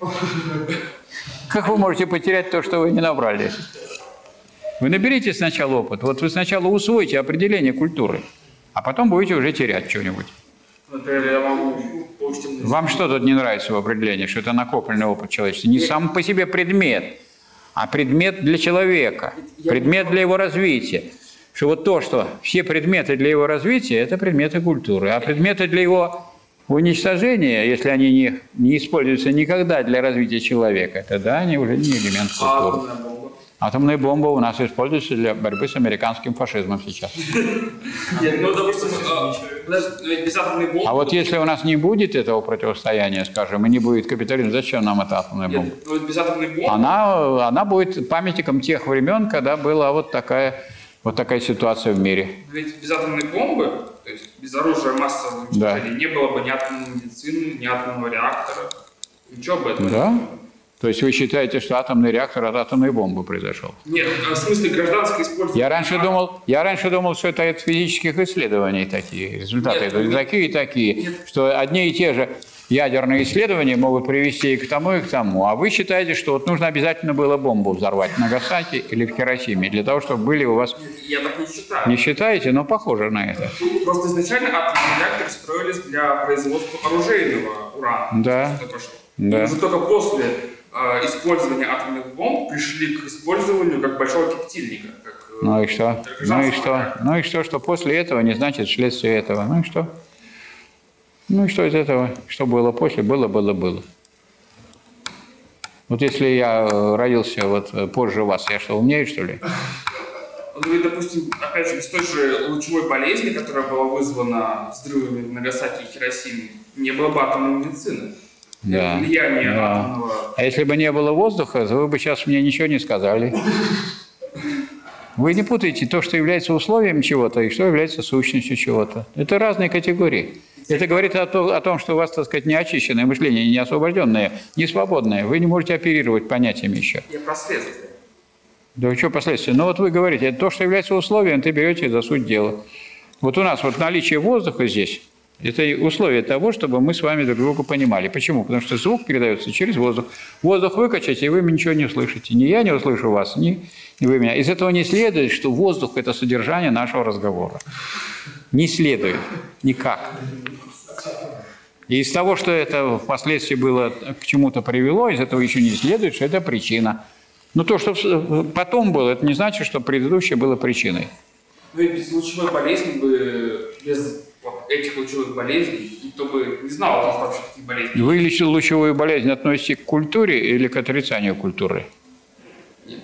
Как вы можете потерять то, что вы не набрали? Вы наберите сначала опыт. Вот вы сначала усвоите определение культуры, а потом будете уже терять что-нибудь. Например, я могу получить... Вам что тут не нравится в определении, что это накопленный опыт человечества? Не сам по себе предмет, а предмет для человека, предмет для его развития. Что вот то, что все предметы для его развития, это предметы культуры, а предметы для его уничтожения, если они не используются никогда для развития человека, тогда они уже не элемент культуры. Атомная бомба у нас используется для борьбы с американским фашизмом сейчас. Ну, допустим, без атомной бомбы... А вот если у нас не будет этого противостояния, скажем, и не будет капитализма, зачем нам эта атомная бомба? Ну, без атомной бомбы... Она будет памятником тех времен, когда была вот такая ситуация в мире. Ведь без атомной бомбы, то есть без оружия массового уничтожения, не было бы ни атомной медицины, ни атомного реактора. Ничего бы этого не было. То есть вы считаете, что атомный реактор от атомной бомбы произошел? Нет, в смысле гражданское использование. Я раньше думал, что это от физических исследований такие результаты. Нет, это такие и такие, что одни и те же ядерные исследования могут привести и к тому, и к тому. А вы считаете, что вот нужно обязательно было бомбу взорвать в Нагасаки или в Хиросиме, для того, чтобы были у вас... Я так не считаю. Не считаете, но похоже на это. Просто изначально атомные реакторы строились для производства оружейного урана. Да. Да. И уже только после использования атомных бомб пришли к использованию как большого кипятильника. Ну и что? Ну и что, что после этого не значит следствие этого? Ну и что? Ну и что из этого? Что было после? Было. Вот если я родился вот позже вас, я что, умнее, что ли? Ну и, допустим, опять же, с той же лучевой болезни, которая была вызвана взрывами в Нагасаки и Хиросиме, не было бы атомной медицины. Да. Влияние Да. атомного... А если бы не было воздуха, вы бы сейчас мне ничего не сказали. Вы не путаете то, что является условием чего-то, и что является сущностью чего-то. Это разные категории. Это говорит о том, что у вас, так сказать, неочищенное мышление, не освобожденное, не свободное. Вы не можете оперировать понятиями еще. Я про следствие. Да что последствия? Ну вот вы говорите, это то, что является условием, ты берете за суть дела. Вот у нас вот наличие воздуха здесь, это условие того, чтобы мы с вами друг друга понимали. Почему? Потому что звук передается через воздух. Воздух выкачать, и вы ничего не услышите. Ни я не услышу вас, ни вы меня. Из этого не следует, что воздух – это содержание нашего разговора. Не следует. Никак. И из того, что это впоследствии было к чему-то привело, из этого еще не следует, что это причина. Но то, что потом было, это не значит, что предыдущее было причиной. Ну и без лучевой болезни бы, без вот этих лучевых болезней, никто бы не знал о том, что вообще такие болезни. Вы лучевую болезнь относите к культуре или к отрицанию культуры? Нет.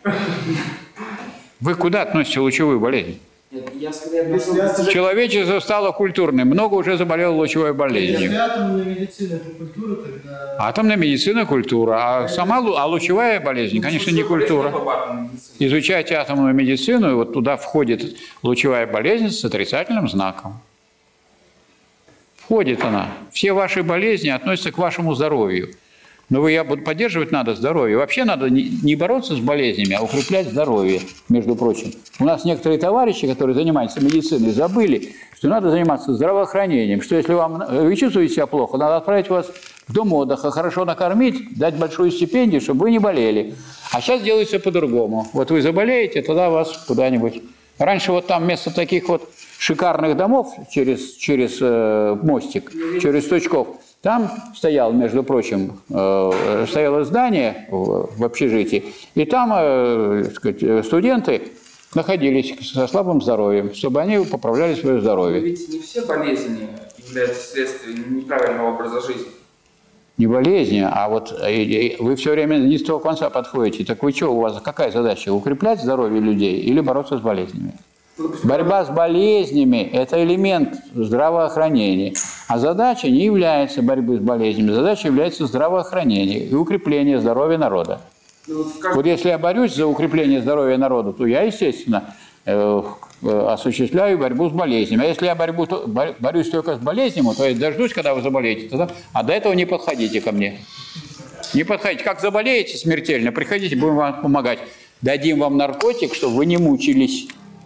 Вы куда относите лучевую болезнь? Нет, я скорее отношусь... Человечество стало культурным, много уже заболело лучевой болезнью. Если атомная медицина – это культура, тогда... Атомная медицина – культура, а лучевая болезнь, конечно, не культура. Изучайте атомную медицину, и вот туда входит лучевая болезнь с отрицательным знаком. Входит она. Все ваши болезни относятся к вашему здоровью. Но поддерживать надо здоровье. Вообще надо не бороться с болезнями, а укреплять здоровье, между прочим. У нас некоторые товарищи, которые занимаются медициной, забыли, что надо заниматься здравоохранением, что если вы чувствуете себя плохо, надо отправить вас в дом отдыха, хорошо накормить, дать большую стипендию, чтобы вы не болели. А сейчас делается по-другому. Вот вы заболеете, тогда вас куда-нибудь... Раньше вот там вместо таких вот шикарных домов через мостик, через Тучков, там стоял, между прочим, стояло здание в общежитии, и там студенты находились со слабым здоровьем, чтобы они поправляли свое здоровье. Но ведь не все болезни являются следствием неправильного образа жизни. Не болезни, а вот вы все время не с того конца подходите. Так вы что, у вас какая задача? Укреплять здоровье людей или бороться с болезнями? Борьба с болезнями – это элемент здравоохранения. А задача не является борьбы с болезнями. Задача является здравоохранение и укрепление здоровья народа. Вот если я борюсь за укрепление здоровья народа, то я, естественно, осуществляю борьбу с болезнями. А если я борюсь только с болезнями, то я дождусь, когда вы заболеете. Тогда, а до этого не подходите ко мне. Не подходите. Как заболеете смертельно, приходите, будем вам помогать. Дадим вам наркотик, чтобы вы не мучились.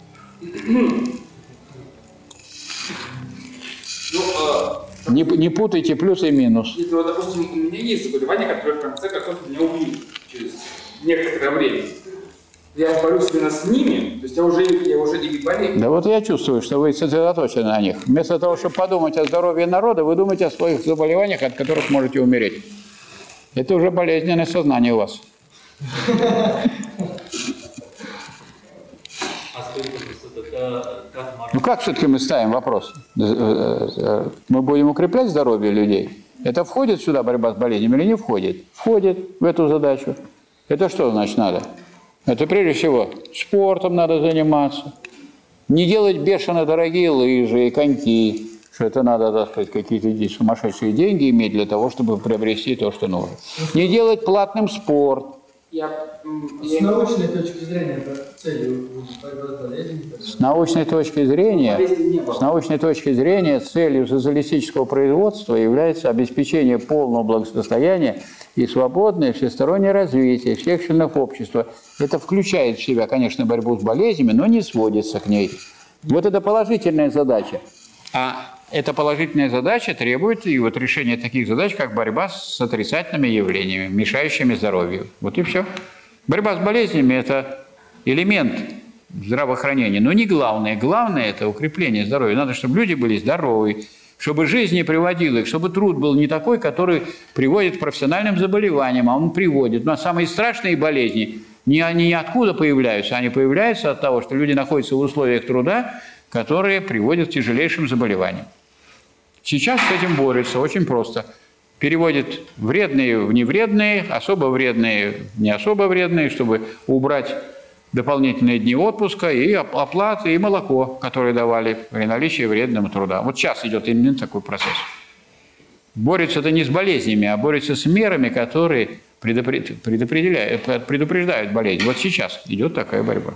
Не путайте плюс и минус. Если, вот, допустим, у меня есть заболевание, которое в конце концов меня убьет через некоторое время. Я борюсь именно с ними, то есть я уже и болею. Да вот я чувствую, что вы сосредоточены на них. Вместо того, чтобы подумать о здоровье народа, вы думаете о своих заболеваниях, от которых можете умереть. Это уже болезненное сознание у вас. Ну как все-таки мы ставим вопрос? Мы будем укреплять здоровье людей? Это входит сюда борьба с болезнями или не входит? Входит в эту задачу. Это что значит надо? Это прежде всего спортом надо заниматься. Не делать бешено дорогие лыжи и коньки, что это надо, так сказать, какие-то сумасшедшие деньги иметь для того, чтобы приобрести то, что нужно. Не делать платным спорт. С научной точки зрения, это целью борьбы с болезнями? С научной точки зрения целью социалистического производства является обеспечение полного благосостояния и свободное всестороннее развитие всех членов общества. Это включает в себя, конечно, борьбу с болезнями, но не сводится к ней. Вот это положительная задача. А эта положительная задача требует и вот решения таких задач, как борьба с отрицательными явлениями, мешающими здоровью. Вот и все. Борьба с болезнями – это элемент здравоохранения, но не главное. Главное – это укрепление здоровья. Надо, чтобы люди были здоровы, чтобы жизнь не приводила их, чтобы труд был не такой, который приводит к профессиональным заболеваниям, а он приводит. Но самые страшные болезни не откуда появляются, они появляются от того, что люди находятся в условиях труда, которые приводят к тяжелейшим заболеваниям. Сейчас с этим борются очень просто. Переводят вредные в невредные, особо вредные в не особо вредные, чтобы убрать дополнительные дни отпуска и оплаты, и молоко, которое давали при наличии вредного труда. Вот сейчас идет именно такой процесс. Борются-то не с болезнями, а борются с мерами, которые предупреждают болезнь. Вот сейчас идет такая борьба.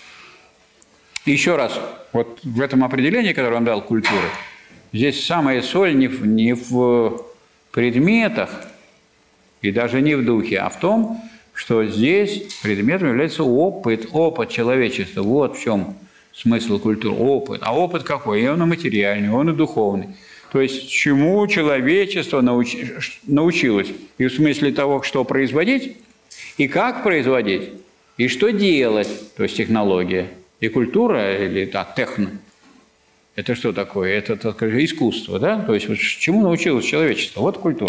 И еще раз, вот в этом определении, которое он дал культуры, здесь самая соль не в предметах и даже не в духе, а в том, что здесь предметом является опыт человечества. Вот в чем смысл культуры. Опыт. А опыт какой? И он и материальный, он и духовный. То есть чему человечество научилось? И в смысле того, что производить, и как производить, и что делать, то есть технология. И культура, или техно, это что такое? Это, так сказать, искусство, да? То есть вот чему научилось человечество? Вот культура.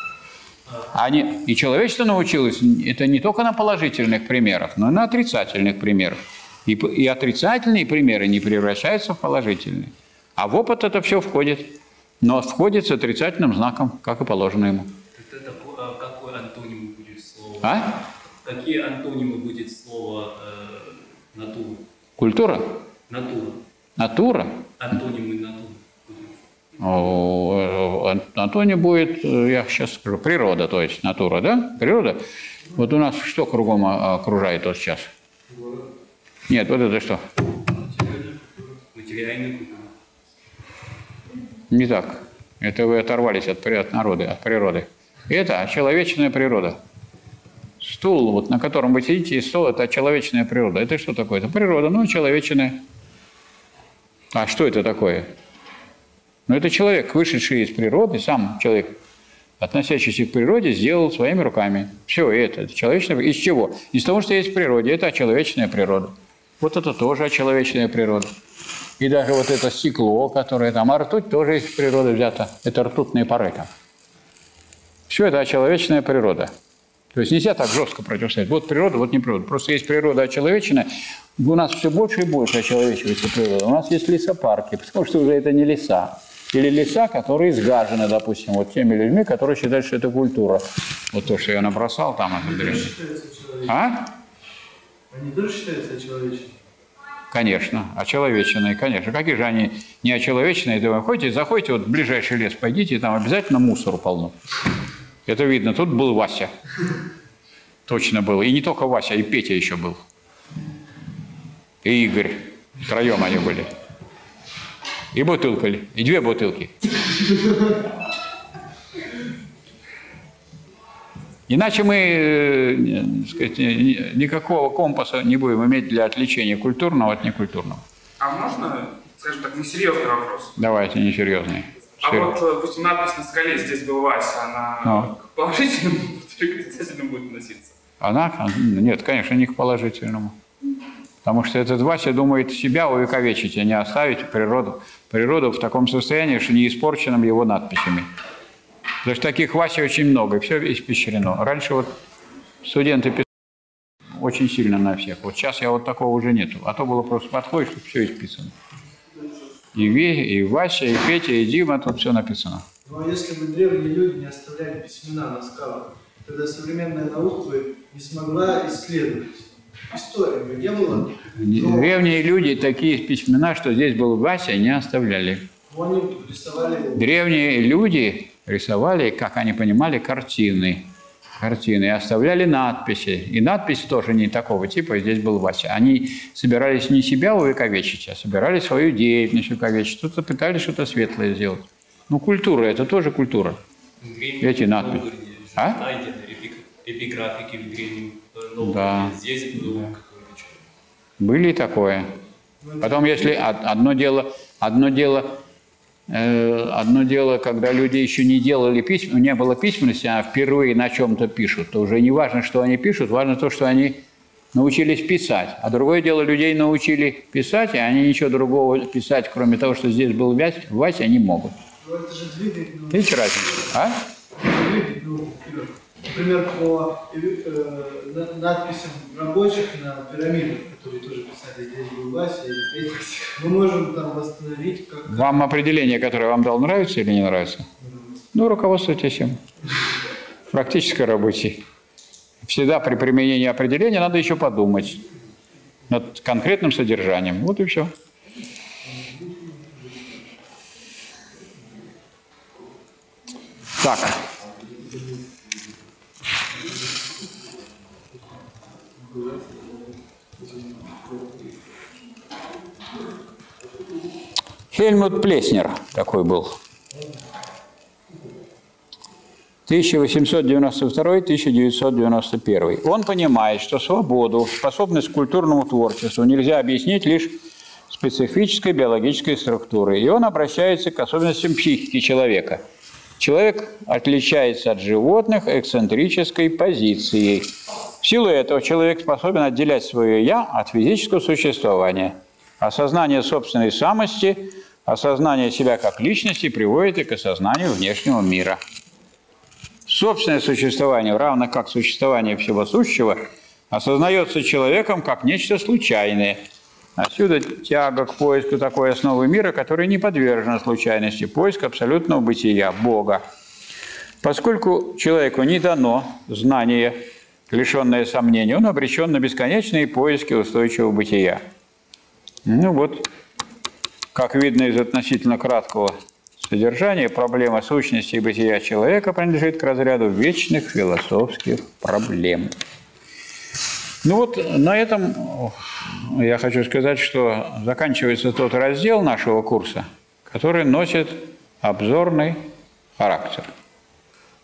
И человечество научилось, это не только на положительных примерах, но и на отрицательных примерах. И отрицательные примеры не превращаются в положительные. А в опыт это все входит. Но входит с отрицательным знаком, как и положено ему. Какой антоним будет слово? А? Какие антонимы будет слово натура? Культура? Натура. Натура? Антонимы натуры. Антоним будет, я сейчас скажу, природа, то есть натура, да? Природа. Вот у нас что кругом окружает вот сейчас? Нет, вот это что? Материальная культура. Не так. Это вы оторвались от народа, от природы. Это очеловеченная природа. Стул, вот, на котором вы сидите, и стол – это очеловеченная природа. Это что такое? Это природа, но очеловеченная. А что это такое? Ну, это человек, вышедший из природы, сам человек, относящийся к природе, сделал своими руками. Все это человечное. Из чего? Из того, что есть в природе. Это очеловеченная природа. Вот это тоже очеловеченная природа. И даже вот это стекло, которое там, а ртуть тоже из природы взято. Это ртутные пары там. Все это очеловеченная природа. То есть нельзя так жестко противостоять. Вот природа, вот не природа. Просто есть природа очеловеченная. У нас все больше и больше очеловечивается природа. У нас есть лесопарки, потому что уже это не леса. Или леса, которые сгажены, допустим, вот теми людьми, которые считают, что это культура. Вот то, что я набросал там. Они тоже считаются очеловеченными. А? Они тоже считаются очеловеченными. Конечно, очеловеченные, конечно. Какие же они не очеловеченные? Заходите вот в ближайший лес, пойдите, там обязательно мусору полно. Это видно. Тут был Вася. Точно был. И не только Вася, и Петя еще был. И Игорь. Втроем они были. И бутылка. И 2 бутылки. Иначе мы, сказать, никакого компаса не будем иметь для отличения культурного от некультурного. А можно, скажем так, несерьезный вопрос? Давайте, несерьезный. А вот, допустим, надпись на скале «Здесь был Вася», она к положительному или к отрицательному будет относиться? Она? Нет, конечно, не к положительному. Потому что этот Вася думает себя увековечить, а не оставить природу в таком состоянии, что не испорченном его надписями. Потому что таких Васей очень много, и все испещрено. Раньше вот студенты писали очень сильно на всех. Вот сейчас я вот такого уже нету. А то было просто подходишь, что все исписано. И Вася, и Петя, и Дима, тут все написано. Ну а если бы древние люди не оставляли письмена на скалах, тогда современная наука бы не смогла исследовать. Истории бы не было. Древние люди такие письмена, что здесь был Вася, не оставляли. Они рисовали... Древние люди рисовали, как они понимали, картины. И оставляли надписи. И надписи тоже не такого типа, здесь был Вася. Они собирались не себя увековечить, а собирали свою деятельность увековечить. Кто-то пытались что-то светлое сделать. Ну, культура – это тоже культура. Эти надписи. А? Найдены эпиграфики в древнем Новгороде. Да. Здесь было какое-то что. Были и такое. Потом, если одно дело, когда люди еще не делали письма, не было письменности, а впервые на чем-то пишут, то уже не важно, что они пишут, важно то, что они научились писать. А другое дело, людей научили писать, и они ничего другого писать, кроме того, что здесь был Вася, не могут. Но это же двигает науку. Видите разницу? А? Двигает науку вперед. Например, по надписям рабочих на пирамидах, которые тоже писали, здесь был Вася или Петя, мы можем там восстановить как... Вам определение, которое вам дал, нравится или не нравится? Ну, руководствуйтесь им. В практической работе. Всегда при применении определения надо еще подумать над конкретным содержанием. Вот и все. Так. Хельмут Плеснер такой был. 1892-1991. Он понимает, что свободу, способность к культурному творчеству нельзя объяснить лишь специфической биологической структурой. И он обращается к особенностям психики человека. Человек отличается от животных эксцентрической позицией. В силу этого человек способен отделять свое «я» от физического существования. Осознание собственной самости, осознание себя как личности приводит и к осознанию внешнего мира. Собственное существование, равно как существование всего сущего, осознается человеком как нечто случайное. Отсюда тяга к поиску такой основы мира, которая не подвержена случайности, поиск абсолютного бытия, Бога. Поскольку человеку не дано знание, лишенное сомнений, он обречен на бесконечные поиски устойчивого бытия. Ну вот, как видно из относительно краткого содержания, проблема сущности и бытия человека принадлежит к разряду вечных философских проблем. Ну вот на этом я хочу сказать, что заканчивается тот раздел нашего курса, который носит обзорный характер.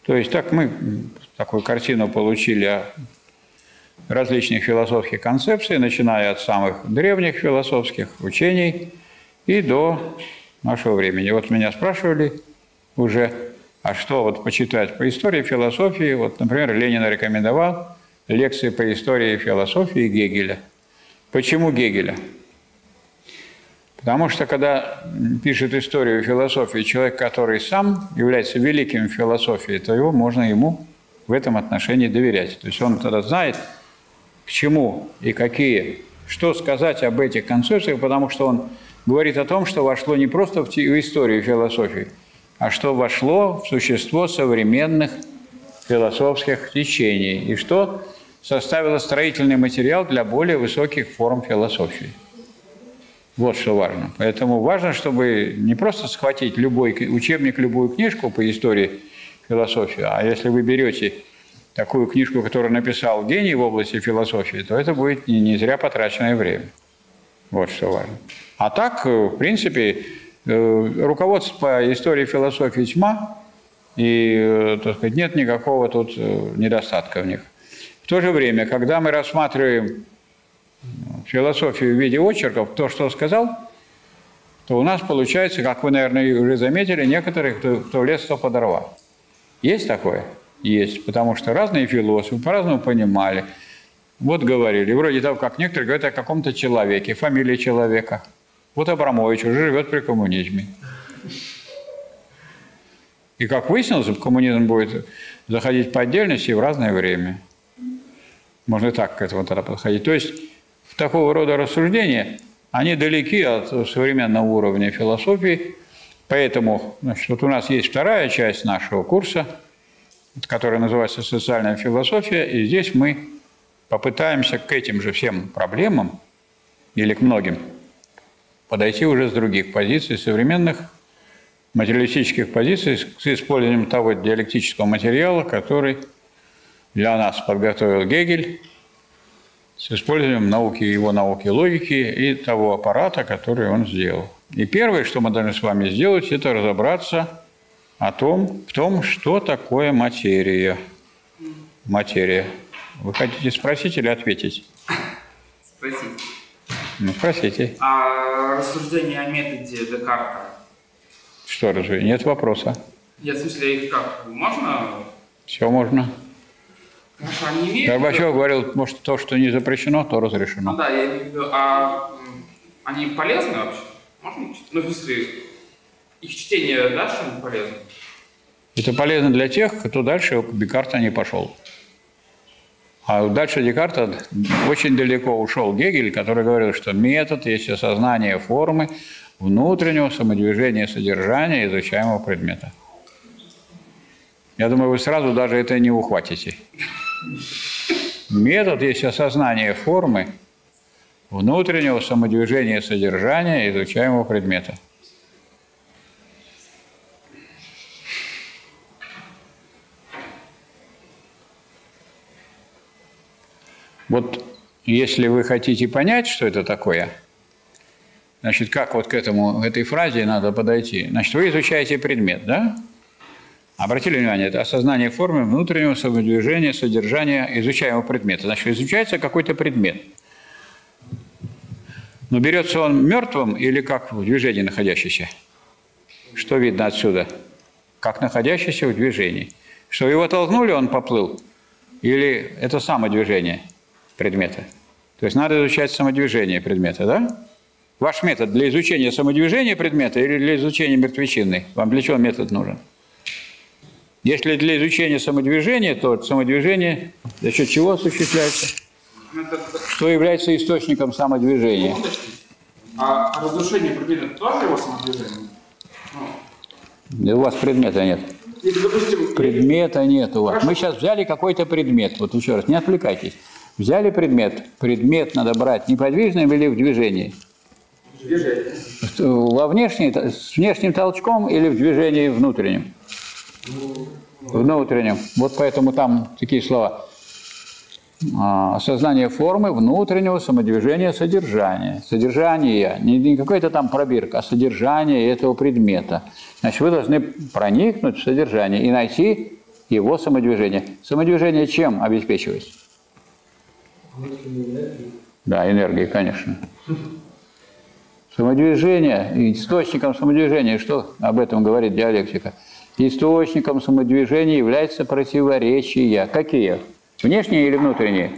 То есть так мы такую картину получили о различных философских концепций, начиная от самых древних философских учений и до нашего времени. Вот меня спрашивали уже, а что вот почитать по истории философии? Вот, например, Ленин рекомендовал лекции по истории философии Гегеля. Почему Гегеля? Потому что, когда пишет историю философии человек, который сам является великим в философии, то ему в этом отношении доверять. То есть он тогда знает, к чему и что сказать об этих концепциях, потому что он говорит о том, что вошло не просто в историю философии, а что вошло в существо современных философских течений, и что составило строительный материал для более высоких форм философии. Вот что важно. Поэтому важно, чтобы не просто схватить любой учебник, любую книжку по истории философии, а если вы берете такую книжку, которую написал гений в области философии, то это будет не зря потраченное время. Вот что важно. А так, в принципе, руководство по истории философии тьма, и, так сказать, нет никакого тут недостатка в них. В то же время, когда мы рассматриваем философию в виде очерков, кто что сказал, то у нас получается, как вы, наверное, уже заметили, некоторые, кто лез, то по дрова. Есть такое? Есть, потому что разные философы по-разному понимали. Вот говорили, вроде того, как некоторые говорят о каком-то человеке, фамилии человека. Вот Абрамович уже живет при коммунизме. И как выяснилось, коммунизм будет заходить по отдельности и в разное время. Можно и так к этому тогда подходить. То есть такого рода рассуждения, они далеки от современного уровня философии. Поэтому, значит, вот у нас есть вторая часть нашего курса, которая называется «Социальная философия», и здесь мы попытаемся к этим же всем проблемам, или к многим, подойти уже с других позиций, современных материалистических позиций, с использованием того диалектического материала, который для нас подготовил Гегель, с использованием его науки логики и того аппарата, который он сделал. И первое, что мы должны с вами сделать, это разобраться в том, что такое материя. Материя. Вы хотите спросить или ответить? Спросить. Ну, спросите. А рассуждение о методе Декарта? Что разве? Нет вопроса. Нет, в смысле, как, можно? Все можно. Хорошо, они имеют... Горбачев говорил, может, то, что не запрещено, то разрешено. Ну да, я имею в виду, а они полезны вообще? Можно читать? Ну, в смысле, их чтение дальше полезно? Это полезно для тех, кто дальше Декарта не пошел. А дальше Декарта очень далеко ушел Гегель, который говорил, что метод есть осознание формы внутреннего самодвижения содержания изучаемого предмета. Я думаю, вы сразу даже это не ухватите. Метод есть осознание формы внутреннего самодвижения содержания изучаемого предмета. Вот если вы хотите понять, что это такое, значит, как вот к этой фразе надо подойти? Значит, вы изучаете предмет, да? Обратили внимание, это осознание формы внутреннего самодвижения, содержания изучаемого предмета. Значит, изучается какой-то предмет. Но берется он мертвым или как в движении находящийся? Что видно отсюда? Как находящийся в движении. Что его толкнули, он поплыл? Или это самодвижение предмета? То есть надо изучать самодвижение предмета, да? Ваш метод для изучения самодвижения предмета или для изучения мертвечины? Вам для чего метод нужен? Если для изучения самодвижения, то самодвижение за счет чего осуществляется? Что является источником самодвижения? А разрушение предмета тоже его самодвижение? Да у вас предмета нет. Или, допустим, Предмета нет у вас. Мы сейчас взяли какой-то предмет. Вот еще раз, не отвлекайтесь. Взяли предмет. Предмет надо брать неподвижным или в движении? движение. С внешним толчком или в движении внутреннем? Внутреннем. Вот поэтому там такие слова. Осознание формы внутреннего самодвижения содержания. Содержание. Не какой-то там пробирка, а содержание этого предмета. Значит, вы должны проникнуть в содержание и найти его самодвижение. Самодвижение чем обеспечивается? Да, энергией, конечно. Самодвижение, источником самодвижения, что об этом говорит диалектика? Источником самодвижения является противоречия. Какие? Внешние или внутренние?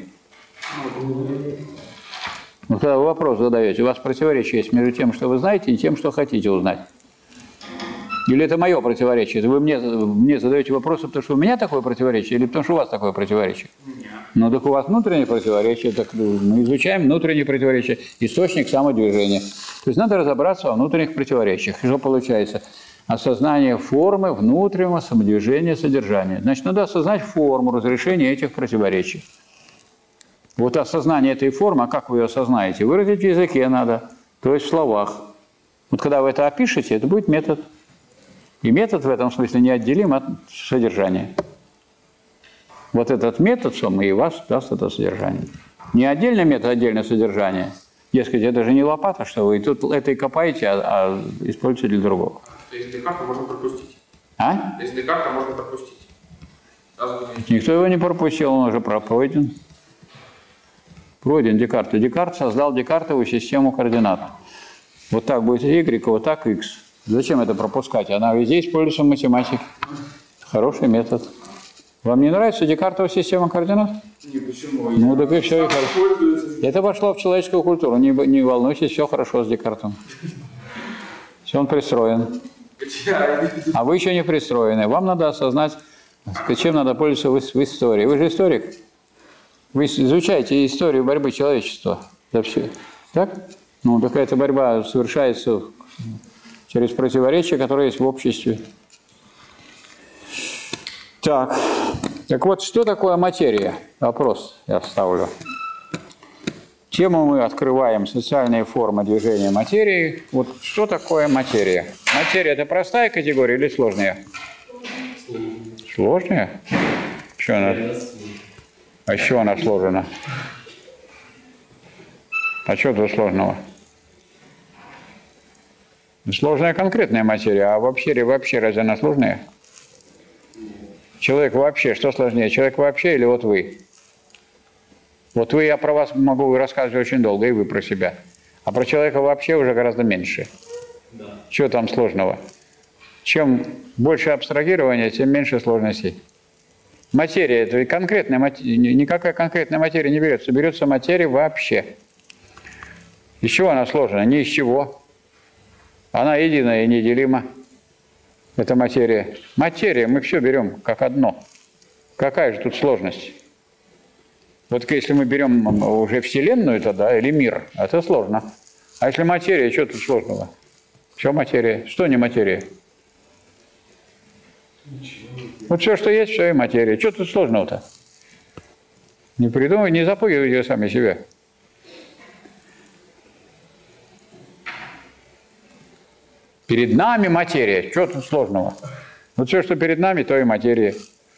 Ну, когда вы вопрос задаете, у вас противоречие есть между тем, что вы знаете, и тем, что хотите узнать. Или это мое противоречие? Вы мне задаете вопросы, потому что у меня такое противоречие, или потому что у вас такое противоречие? Ну, так у вас внутреннее противоречие, так мы изучаем внутреннее противоречие, источник самодвижения. То есть надо разобраться во внутренних противоречиях. Что получается? Осознание формы внутреннего самодвижения содержания. Значит, надо осознать форму разрешения этих противоречий. Вот осознание этой формы, а как вы ее осознаете? Выразить в языке надо, то есть в словах. Вот когда вы это опишете, это будет метод. И метод в этом смысле неотделим от содержания. Вот этот метод сам и вас даст это содержание. Не отдельный метод, отдельное содержание. Дескать, это же не лопата, что вы тут это и копаете, а используете для другого. То есть Декарта можно пропустить. А? То есть Декарта можно пропустить. Никто его не пропустил, он уже пройден. Пройден Декарт. И Декарт создал Декартову систему координат. Вот так будет y, вот так x. Зачем это пропускать? Она везде используется в математике. Хороший метод. Вам не нравится Декартова система координат? Не, почему? Ну, так и все. И хорошо. Это вошло в человеческую культуру. Не волнуйтесь, все хорошо с Декартом. Все, он пристроен. А вы еще не пристроены. Вам надо осознать, чем надо пользоваться в истории. Вы же историк. Вы изучаете историю борьбы человечества. Так? Ну, такая эта борьба совершается через противоречия, которые есть в обществе. Так вот, что такое материя? Вопрос я ставлю. Тему мы открываем «Социальные формы движения материи». Вот что такое материя? Материя – это простая категория или сложная? Сложная? Что она? А с чего она сложена? А что тут сложного? Сложная конкретная материя, а вообще разве она сложная? Человек вообще, что сложнее, человек вообще или вот вы? Вот вы, я про вас могу рассказывать очень долго, и вы про себя. А про человека вообще уже гораздо меньше. Да. Чего там сложного? Чем больше абстрагирования, тем меньше сложностей. Материя – это конкретная материя, никакая конкретная материя не берется. Берется материя вообще. Из чего она сложена? Ни из чего. Она единая и неделима. Это материя. Материя, мы все берем как одно. Какая же тут сложность? Вот если мы берем уже Вселенную тогда, или мир, это сложно. А если материя, что тут сложного? Что материя? Что не материя? Вот все, что есть, все и материя. Что тут сложного-то? Не придумывайте, не запугивайте сами себя. Перед нами материя. Что тут сложного? Вот все, что перед нами, то и материя.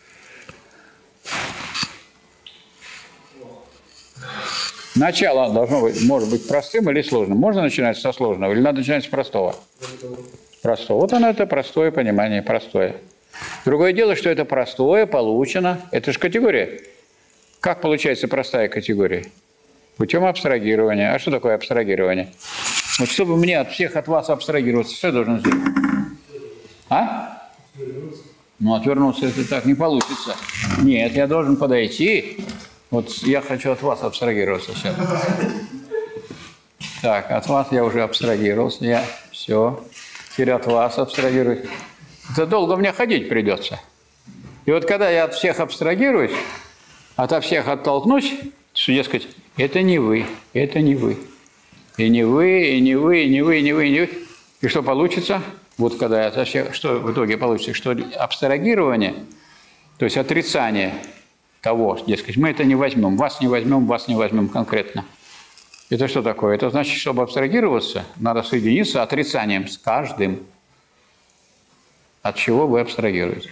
Начало должно быть, может быть простым или сложным. Можно начинать со сложного или надо начинать с простого? Простого. Вот оно, это простое понимание, простое. Другое дело, что это простое получено. Это же категория. Как получается простая категория? Путем абстрагирования. А что такое абстрагирование? Вот чтобы мне от вас абстрагироваться, что я должен сделать? А? Ну, отвернуться это так не получится. Нет, я должен подойти. Вот я хочу от вас абстрагироваться сейчас. Так, от вас я уже абстрагировался. Я все. Теперь от вас абстрагируюсь. Это долго мне ходить придется. И вот когда я от всех абстрагируюсь, ото всех оттолкнусь, что, дескать, это не вы, это не вы. И не вы, и не вы, и не вы, и не вы, и не вы. И что получится? Вот когда я ото всех... Что в итоге получится? Что абстрагирование, то есть отрицание того, дескать, мы это не возьмем, вас не возьмем конкретно. Это что такое? Это значит, чтобы абстрагироваться, надо соединиться отрицанием с каждым. От чего вы абстрагируетесь?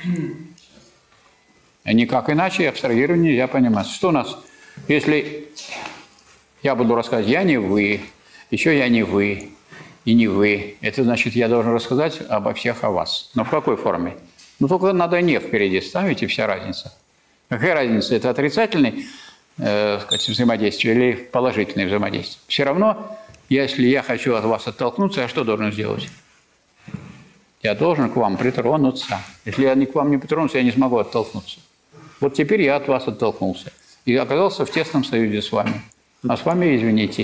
И никак иначе абстрагирование нельзя понимать. Что у нас, если я буду рассказывать, я не вы, еще я не вы и не вы, это значит, я должен рассказать обо всех о вас. Но в какой форме? Но только надо «не» впереди ставить, и вся разница. Какая разница, это отрицательный взаимодействие или положительное взаимодействие? Все равно, если я хочу от вас оттолкнуться, я что должен сделать? Я должен к вам притронуться. Если я к вам не притронусь, я не смогу оттолкнуться. Вот теперь я от вас оттолкнулся и оказался в тесном союзе с вами. А с вами, извините.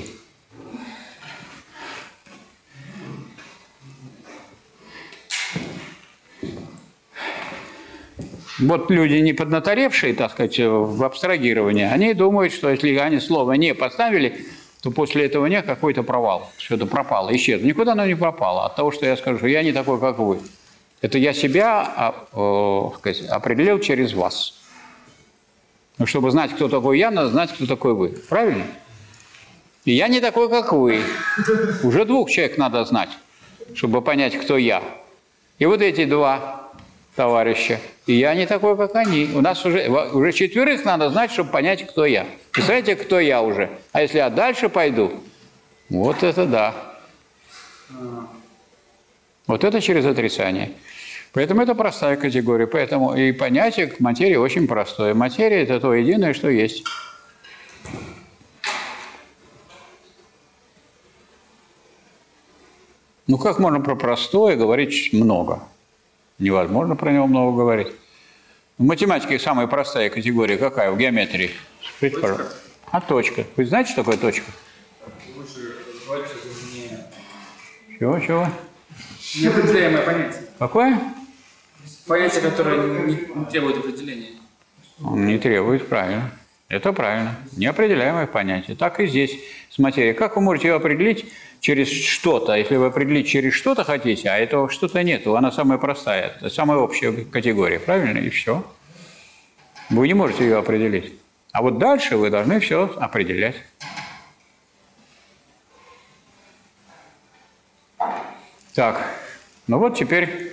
Вот люди, не поднаторевшие, так сказать, в абстрагировании, они думают, что если они слово «не» поставили, то после этого «не» какой-то провал. Что-то пропало, исчезло. Никуда оно не пропало. От того, что я скажу, что я не такой, как вы. Это я себя определил через вас. Но чтобы знать, кто такой я, надо знать, кто такой вы. Правильно? И я не такой, как вы. Уже двух человек надо знать, чтобы понять, кто я. И вот эти два товарища. И я не такой, как они. У нас уже четверых надо знать, чтобы понять, кто я. Представляете, кто я уже? А если я дальше пойду, вот это да. Вот это через отрицание. Поэтому это простая категория. Поэтому и понятие к материи очень простое. Материя – это то единое, что есть. Ну как можно про простое говорить много? Невозможно про него много говорить. В математике самая простая категория какая? В геометрии? Скажите, пожалуйста. А точка? Вы знаете, что такое точка? Чего? Неопределяемое понятие. Какое? Понятие, которое не требует определения. Он не требует, правильно. Это правильно. Неопределяемое понятие. Так и здесь с материей. Как вы можете ее определить через что-то? Если вы определить через что-то хотите, а этого что-то нету, она самая простая, это самая общая категория, правильно? И все. Вы не можете ее определить. А вот дальше вы должны все определять. Так, ну вот теперь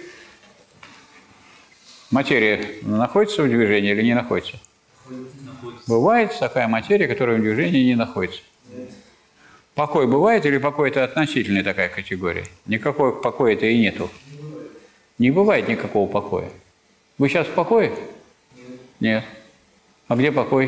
материя находится в движении или не находится? Бывает такая материя, которая в движении не находится. Покой бывает или покой – это относительная такая категория? Никакого покоя-то и нету. Не бывает никакого покоя. Вы сейчас в покое? Нет. А где покой?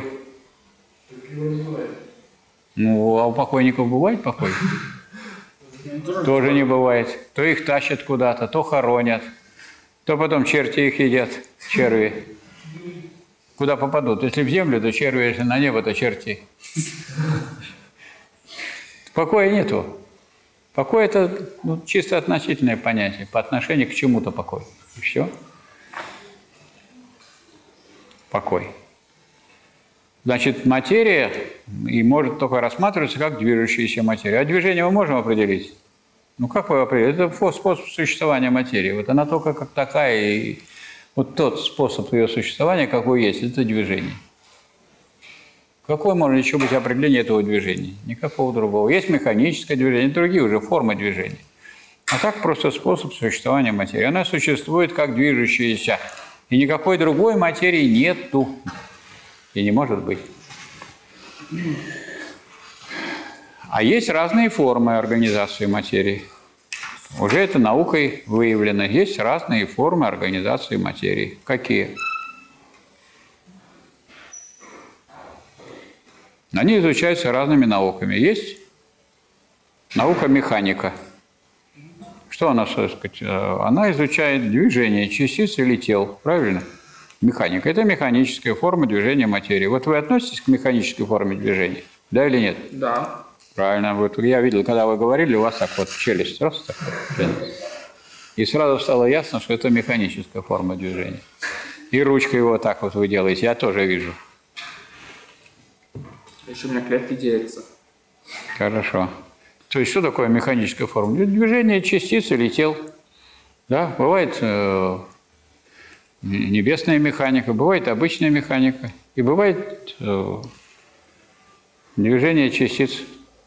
Ну, а у покойников бывает покой? Тоже не бывает. То их тащат куда-то, то хоронят, то потом черти их едят, черви. Куда попадут? Если в землю, то черви, если на небо, то черти. Покоя нету. Покой – это чисто относительное понятие, по отношению к чему-то покой. И все. Покой. Значит, материя и может только рассматриваться как движущаяся материя. А движение мы можем определить? Ну, как вы определите? Это способ существования материи. Вот она только как такая, и вот тот способ ее существования, какой есть, это движение. Какое может еще быть определение этого движения? Никакого другого. Есть механическое движение, другие уже формы движения. А так просто способ существования материи. Она существует как движущаяся. И никакой другой материи нету. И не может быть. А есть разные формы организации материи. Уже это наукой выявлено. Есть разные формы организации материи. Какие? Они изучаются разными науками. Есть наука механика. Что она, так сказать? Она изучает движение частиц или тел. Правильно? Механика. Это механическая форма движения материи. Вот вы относитесь к механической форме движения? Да или нет? Да. Правильно. Вот я видел, когда вы говорили, у вас так вот челюсть просто. И сразу стало ясно, что это механическая форма движения. И ручкой вот так вот вы делаете. Я тоже вижу. Еще у меня клетки делятся. Хорошо. То есть, что такое механическая форма? Движение частиц или тел. Да? Бывает небесная механика, бывает обычная механика. И бывает движение частиц.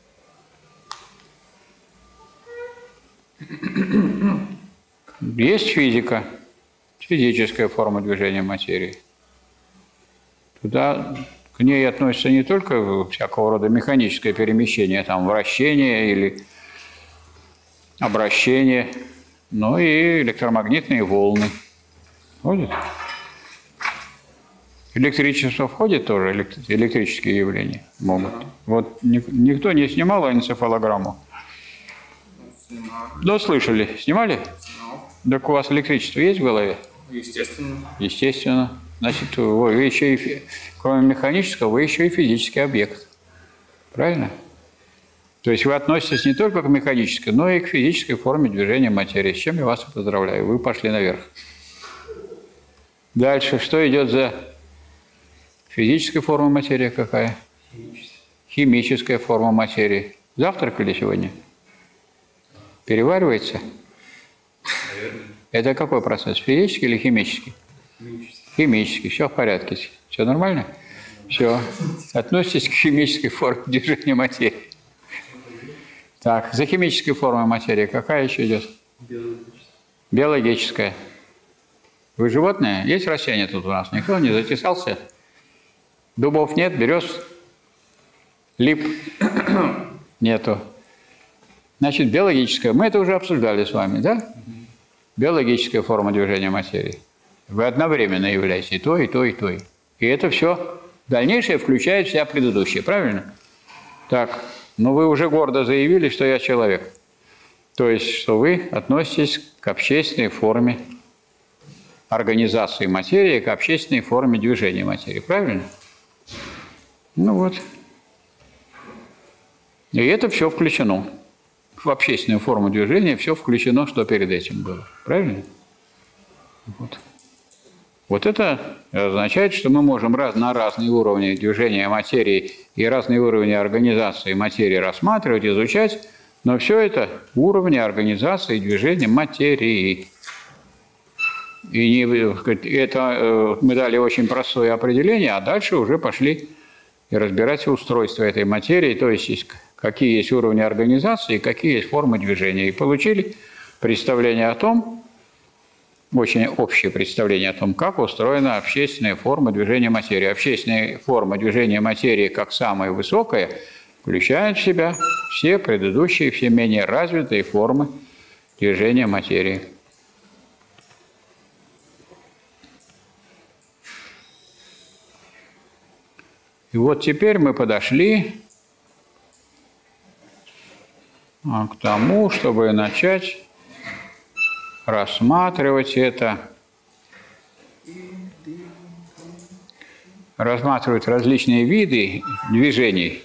Есть физика, физическая форма движения материи. Туда... К ней относится не только всякого рода механическое перемещение, там, вращение или обращение, но и электромагнитные волны. Входит? Электричество входит тоже, электрические явления могут. Вот никто не снимал энцефалограмму? Снимаю. Да, слышали. Снимали? Снимал. Так у вас электричество есть в голове? Естественно. Естественно. Значит, вы еще и, кроме механического, вы еще и физический объект. Правильно? То есть вы относитесь не только к механической, но и к физической форме движения материи. С чем я вас поздравляю. Вы пошли наверх. Дальше. Что идет за физическая форма материи какая? Химическая форма материи. Завтракали сегодня? Переваривается? Наверное. Это какой процесс? Физический или химический? Химический. Все в порядке. Все нормально? Все. Относитесь к химической форме движения материи. Так, за химической формой материи какая еще идет? Биологическая. Вы животное? Есть растения тут у нас? Никто не затесался? Дубов нет, берез? Лип? Нету. Значит, биологическая. Мы это уже обсуждали с вами, да? Биологическая форма движения материи. Вы одновременно являетесь и то, и то, и то. И это все дальнейшее включает в себя предыдущее, правильно? Так, ну вы уже гордо заявили, что я человек. То есть, что вы относитесь к общественной форме организации материи, к общественной форме движения материи, правильно? Ну вот. И это все включено. В общественную форму движения все включено, что перед этим было. Правильно? Вот. Вот это означает, что мы можем на разные уровни движения материи и разные уровни организации материи рассматривать, изучать, но все это уровни организации движения материи. И это мы дали очень простое определение, а дальше уже пошли и разбирать устройство этой материи, то есть какие есть уровни организации, какие есть формы движения. И получили представление о том, очень общее представление о том, как устроена общественная форма движения материи. Общественная форма движения материи, как самая высокая, включает в себя все предыдущие, все менее развитые формы движения материи. И вот теперь мы подошли к тому, чтобы начать рассматривать это, рассматривать различные виды движений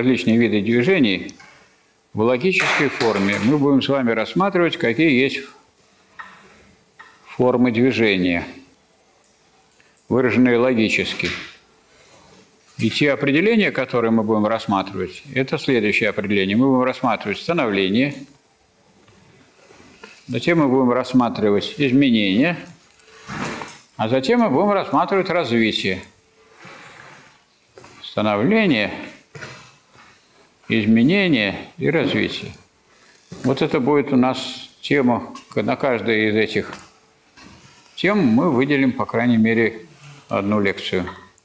в логической форме. Мы будем с вами рассматривать, какие есть формы движения, выраженные логически. И те определения, которые мы будем рассматривать, это следующее определение. Мы будем рассматривать становление, затем мы будем рассматривать изменения, а затем мы будем рассматривать развитие. Становление, изменение и развитие. Вот это будет у нас тема, на каждой из этих тем мы выделим, по крайней мере, одну лекцию.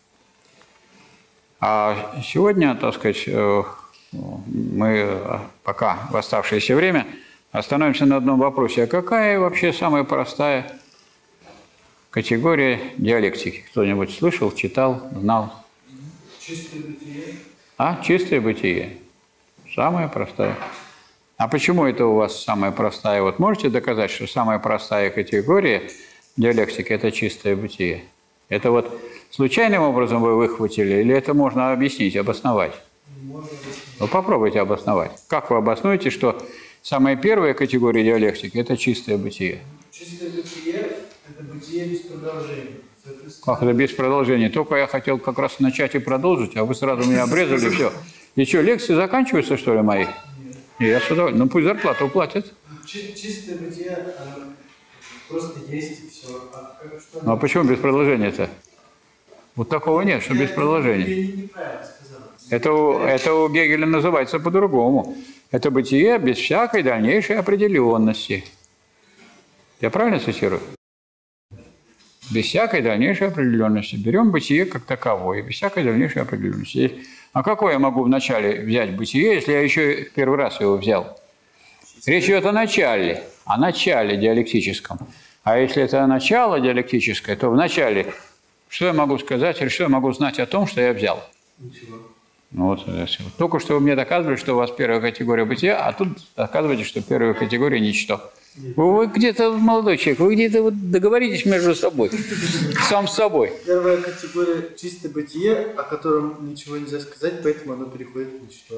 А сегодня, так сказать, мы пока в оставшееся время остановимся на одном вопросе. А какая вообще самая простая категория диалектики? Кто-нибудь слышал, читал, знал? Чистое бытие. А? Чистое бытие. Самая простая. А почему это у вас самая простая? Вот можете доказать, что самая простая категория диалектики – это чистое бытие? Это вот случайным образом вы выхватили, или это можно объяснить, обосновать? Можно объяснить. Ну, попробуйте обосновать. Как вы обоснуете, что самая первая категория диалектики – это чистое бытие? Чистое бытие – это бытие без продолжения. Как это без продолжения? Только я хотел как раз начать и продолжить, а вы сразу меня обрезали, все. И что, лекции заканчиваются, что ли, мои? Нет. Я с удовольствием. Ну, пусть зарплату платят. Чистое бытие просто есть и все. Ну, а почему без продолжения-то? Вот такого нет, что без продолжения. Я неправильно сказал. Это у Гегеля называется по-другому. Это бытие без всякой дальнейшей определенности. Я правильно цитирую? Без всякой дальнейшей определенности. Берем бытие как таковое, без всякой дальнейшей определенности. А какое я могу вначале взять бытие, если я еще первый раз его взял? Речь идет о начале диалектическом. А если это начало диалектическое, то в начале что я могу сказать или что я могу знать о том, что я взял? Ничего. Ну, вот, только что вы мне доказывали, что у вас первая категория бытия, а тут доказываете, что первая категория – ничто. Вы где-то, молодой человек, вы где-то вот договоритесь между собой, сам с собой. Первая категория – чистое бытие, о котором ничего нельзя сказать, поэтому оно переходит в ничто.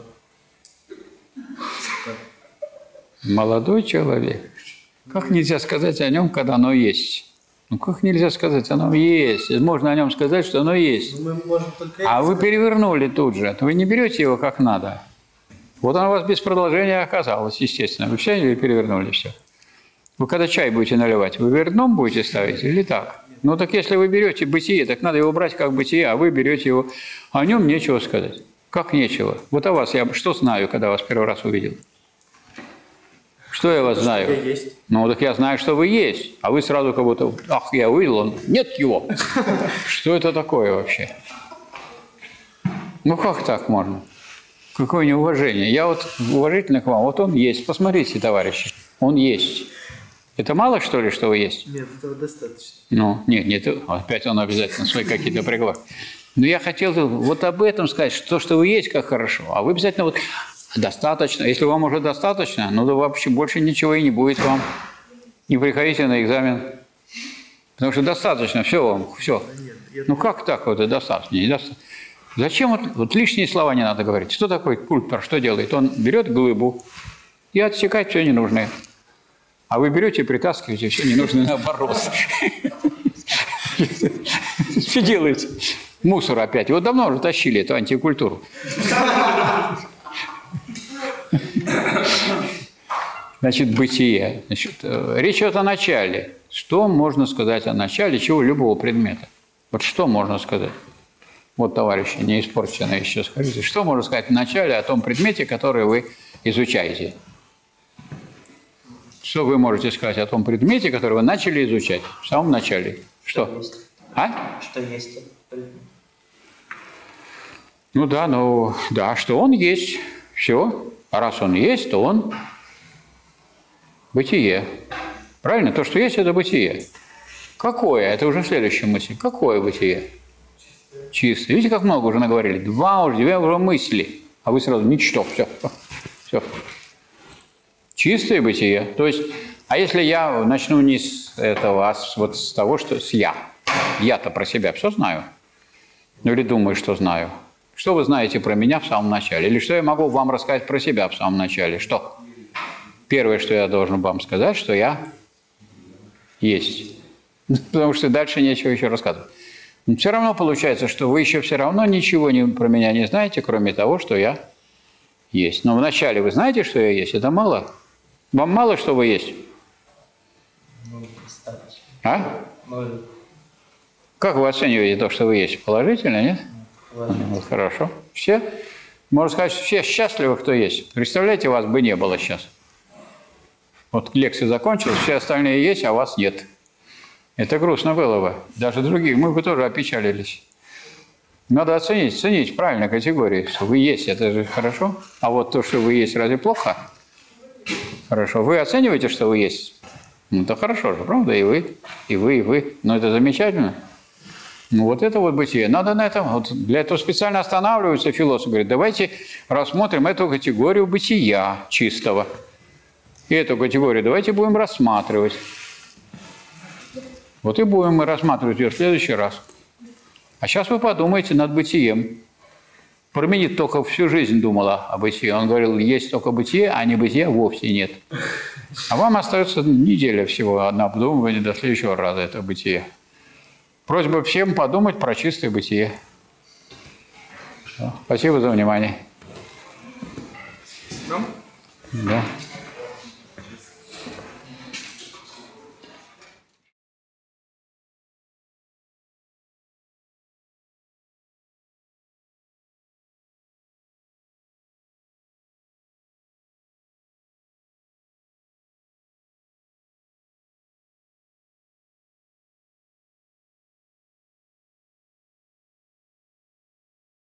Молодой человек. Как нельзя сказать о нем, когда оно есть? Ну, как нельзя сказать, оно есть. Можно о нем сказать, что оно есть. Мы можем только А вы перевернули тут же. Вы не берете его как надо. Вот оно у вас без продолжения оказалось, естественно. Вы все перевернули все. Вы когда чай будете наливать, вы вверх дном будете ставить или так? Ну, так если вы берете бытие, так надо его брать как бытие, а вы берете его. О нем нечего сказать. Как нечего? Вот о вас я что знаю, когда вас первый раз увидел? Что я вас знаю? что есть. Ну, так я знаю, что вы есть. А вы сразу как будто, ах, я увидел, он, нет его. Что это такое вообще? Ну, как так можно? Какое неуважение. Я вот уважительно к вам. Вот он есть. Посмотрите, товарищи. Он есть. Это мало, что ли, что вы есть? Нет, этого достаточно. Ну, нет, опять он обязательно свои какие-то приглады. Но я хотел вот об этом сказать, что вы есть, как хорошо. А вы обязательно вот достаточно. Если вам уже достаточно, ну, да вообще больше ничего и не будет вам. Не приходите на экзамен. Потому что достаточно, все вам, все. Ну, как так вот, достаточно? Недостаточно. Зачем вот лишние слова не надо говорить? Что такое скульптор, что делает? Он берет глыбу и отсекает все ненужное. А вы берете и притаскиваете все ненужное наоборот. Что делаете? Мусор опять. Вот давно уже тащили эту антикультуру. Значит, бытие. Значит, речь идет о начале. Что можно сказать о начале чего любого предмета? Вот что можно сказать? Вот, товарищи, не испорченные еще скажите. Что можно сказать в начале о том предмете, который вы изучаете? Что вы можете сказать о том предмете, который вы начали изучать в самом начале? Что? А? Что есть. Ну да, что он есть. Все. А раз он есть, то он бытие. Правильно? То, что есть, это бытие. Какое? Это уже следующая мысль. Какое бытие? Чистое. Видите, как много уже наговорили? Две уже мысли. А вы сразу ничто. Все. Все. Чистое бытие. То есть, а если я начну не с этого, а вот с того, что с я. Я-то про себя все знаю. Ну или думаю, что знаю. Что вы знаете про меня в самом начале? Или что я могу вам рассказать про себя в самом начале? Что? Первое, что я должен вам сказать, что я есть. Потому что дальше нечего еще рассказывать. Но все равно получается, что вы еще все равно ничего про меня не знаете, кроме того, что я есть. Но вначале вы знаете, что я есть? Это мало? Вам мало, что вы есть? Ну, достаточно. А? Ну, Как вы оцениваете то, что вы есть? Положительно, нет? Вот хорошо. Все, можно сказать, все счастливы, кто есть. Представляете, вас бы не было сейчас. Вот лекция закончилась, все остальные есть, а вас нет. Это грустно было бы. Даже другие, мы бы тоже опечалились. Надо ценить правильно категории, что вы есть, это же хорошо. А вот то, что вы есть, разве плохо? Хорошо. Вы оцениваете, что вы есть? Ну, это хорошо же, правда? И вы. Но это замечательно. Ну, вот это вот бытие. Надо на этом, вот для этого специально останавливаются философы. Говорят, давайте рассмотрим эту категорию бытия чистого. И эту категорию давайте будем рассматривать. Вот и будем мы рассматривать ее в следующий раз. А сейчас вы подумайте над бытием. Парменид только всю жизнь думала о бытии. Он говорил, есть только бытие, а не бытия вовсе нет. А вам остается неделя всего на обдумывание до следующего раза этого бытия. Просьба всем подумать про чистое бытие. Спасибо за внимание. Да.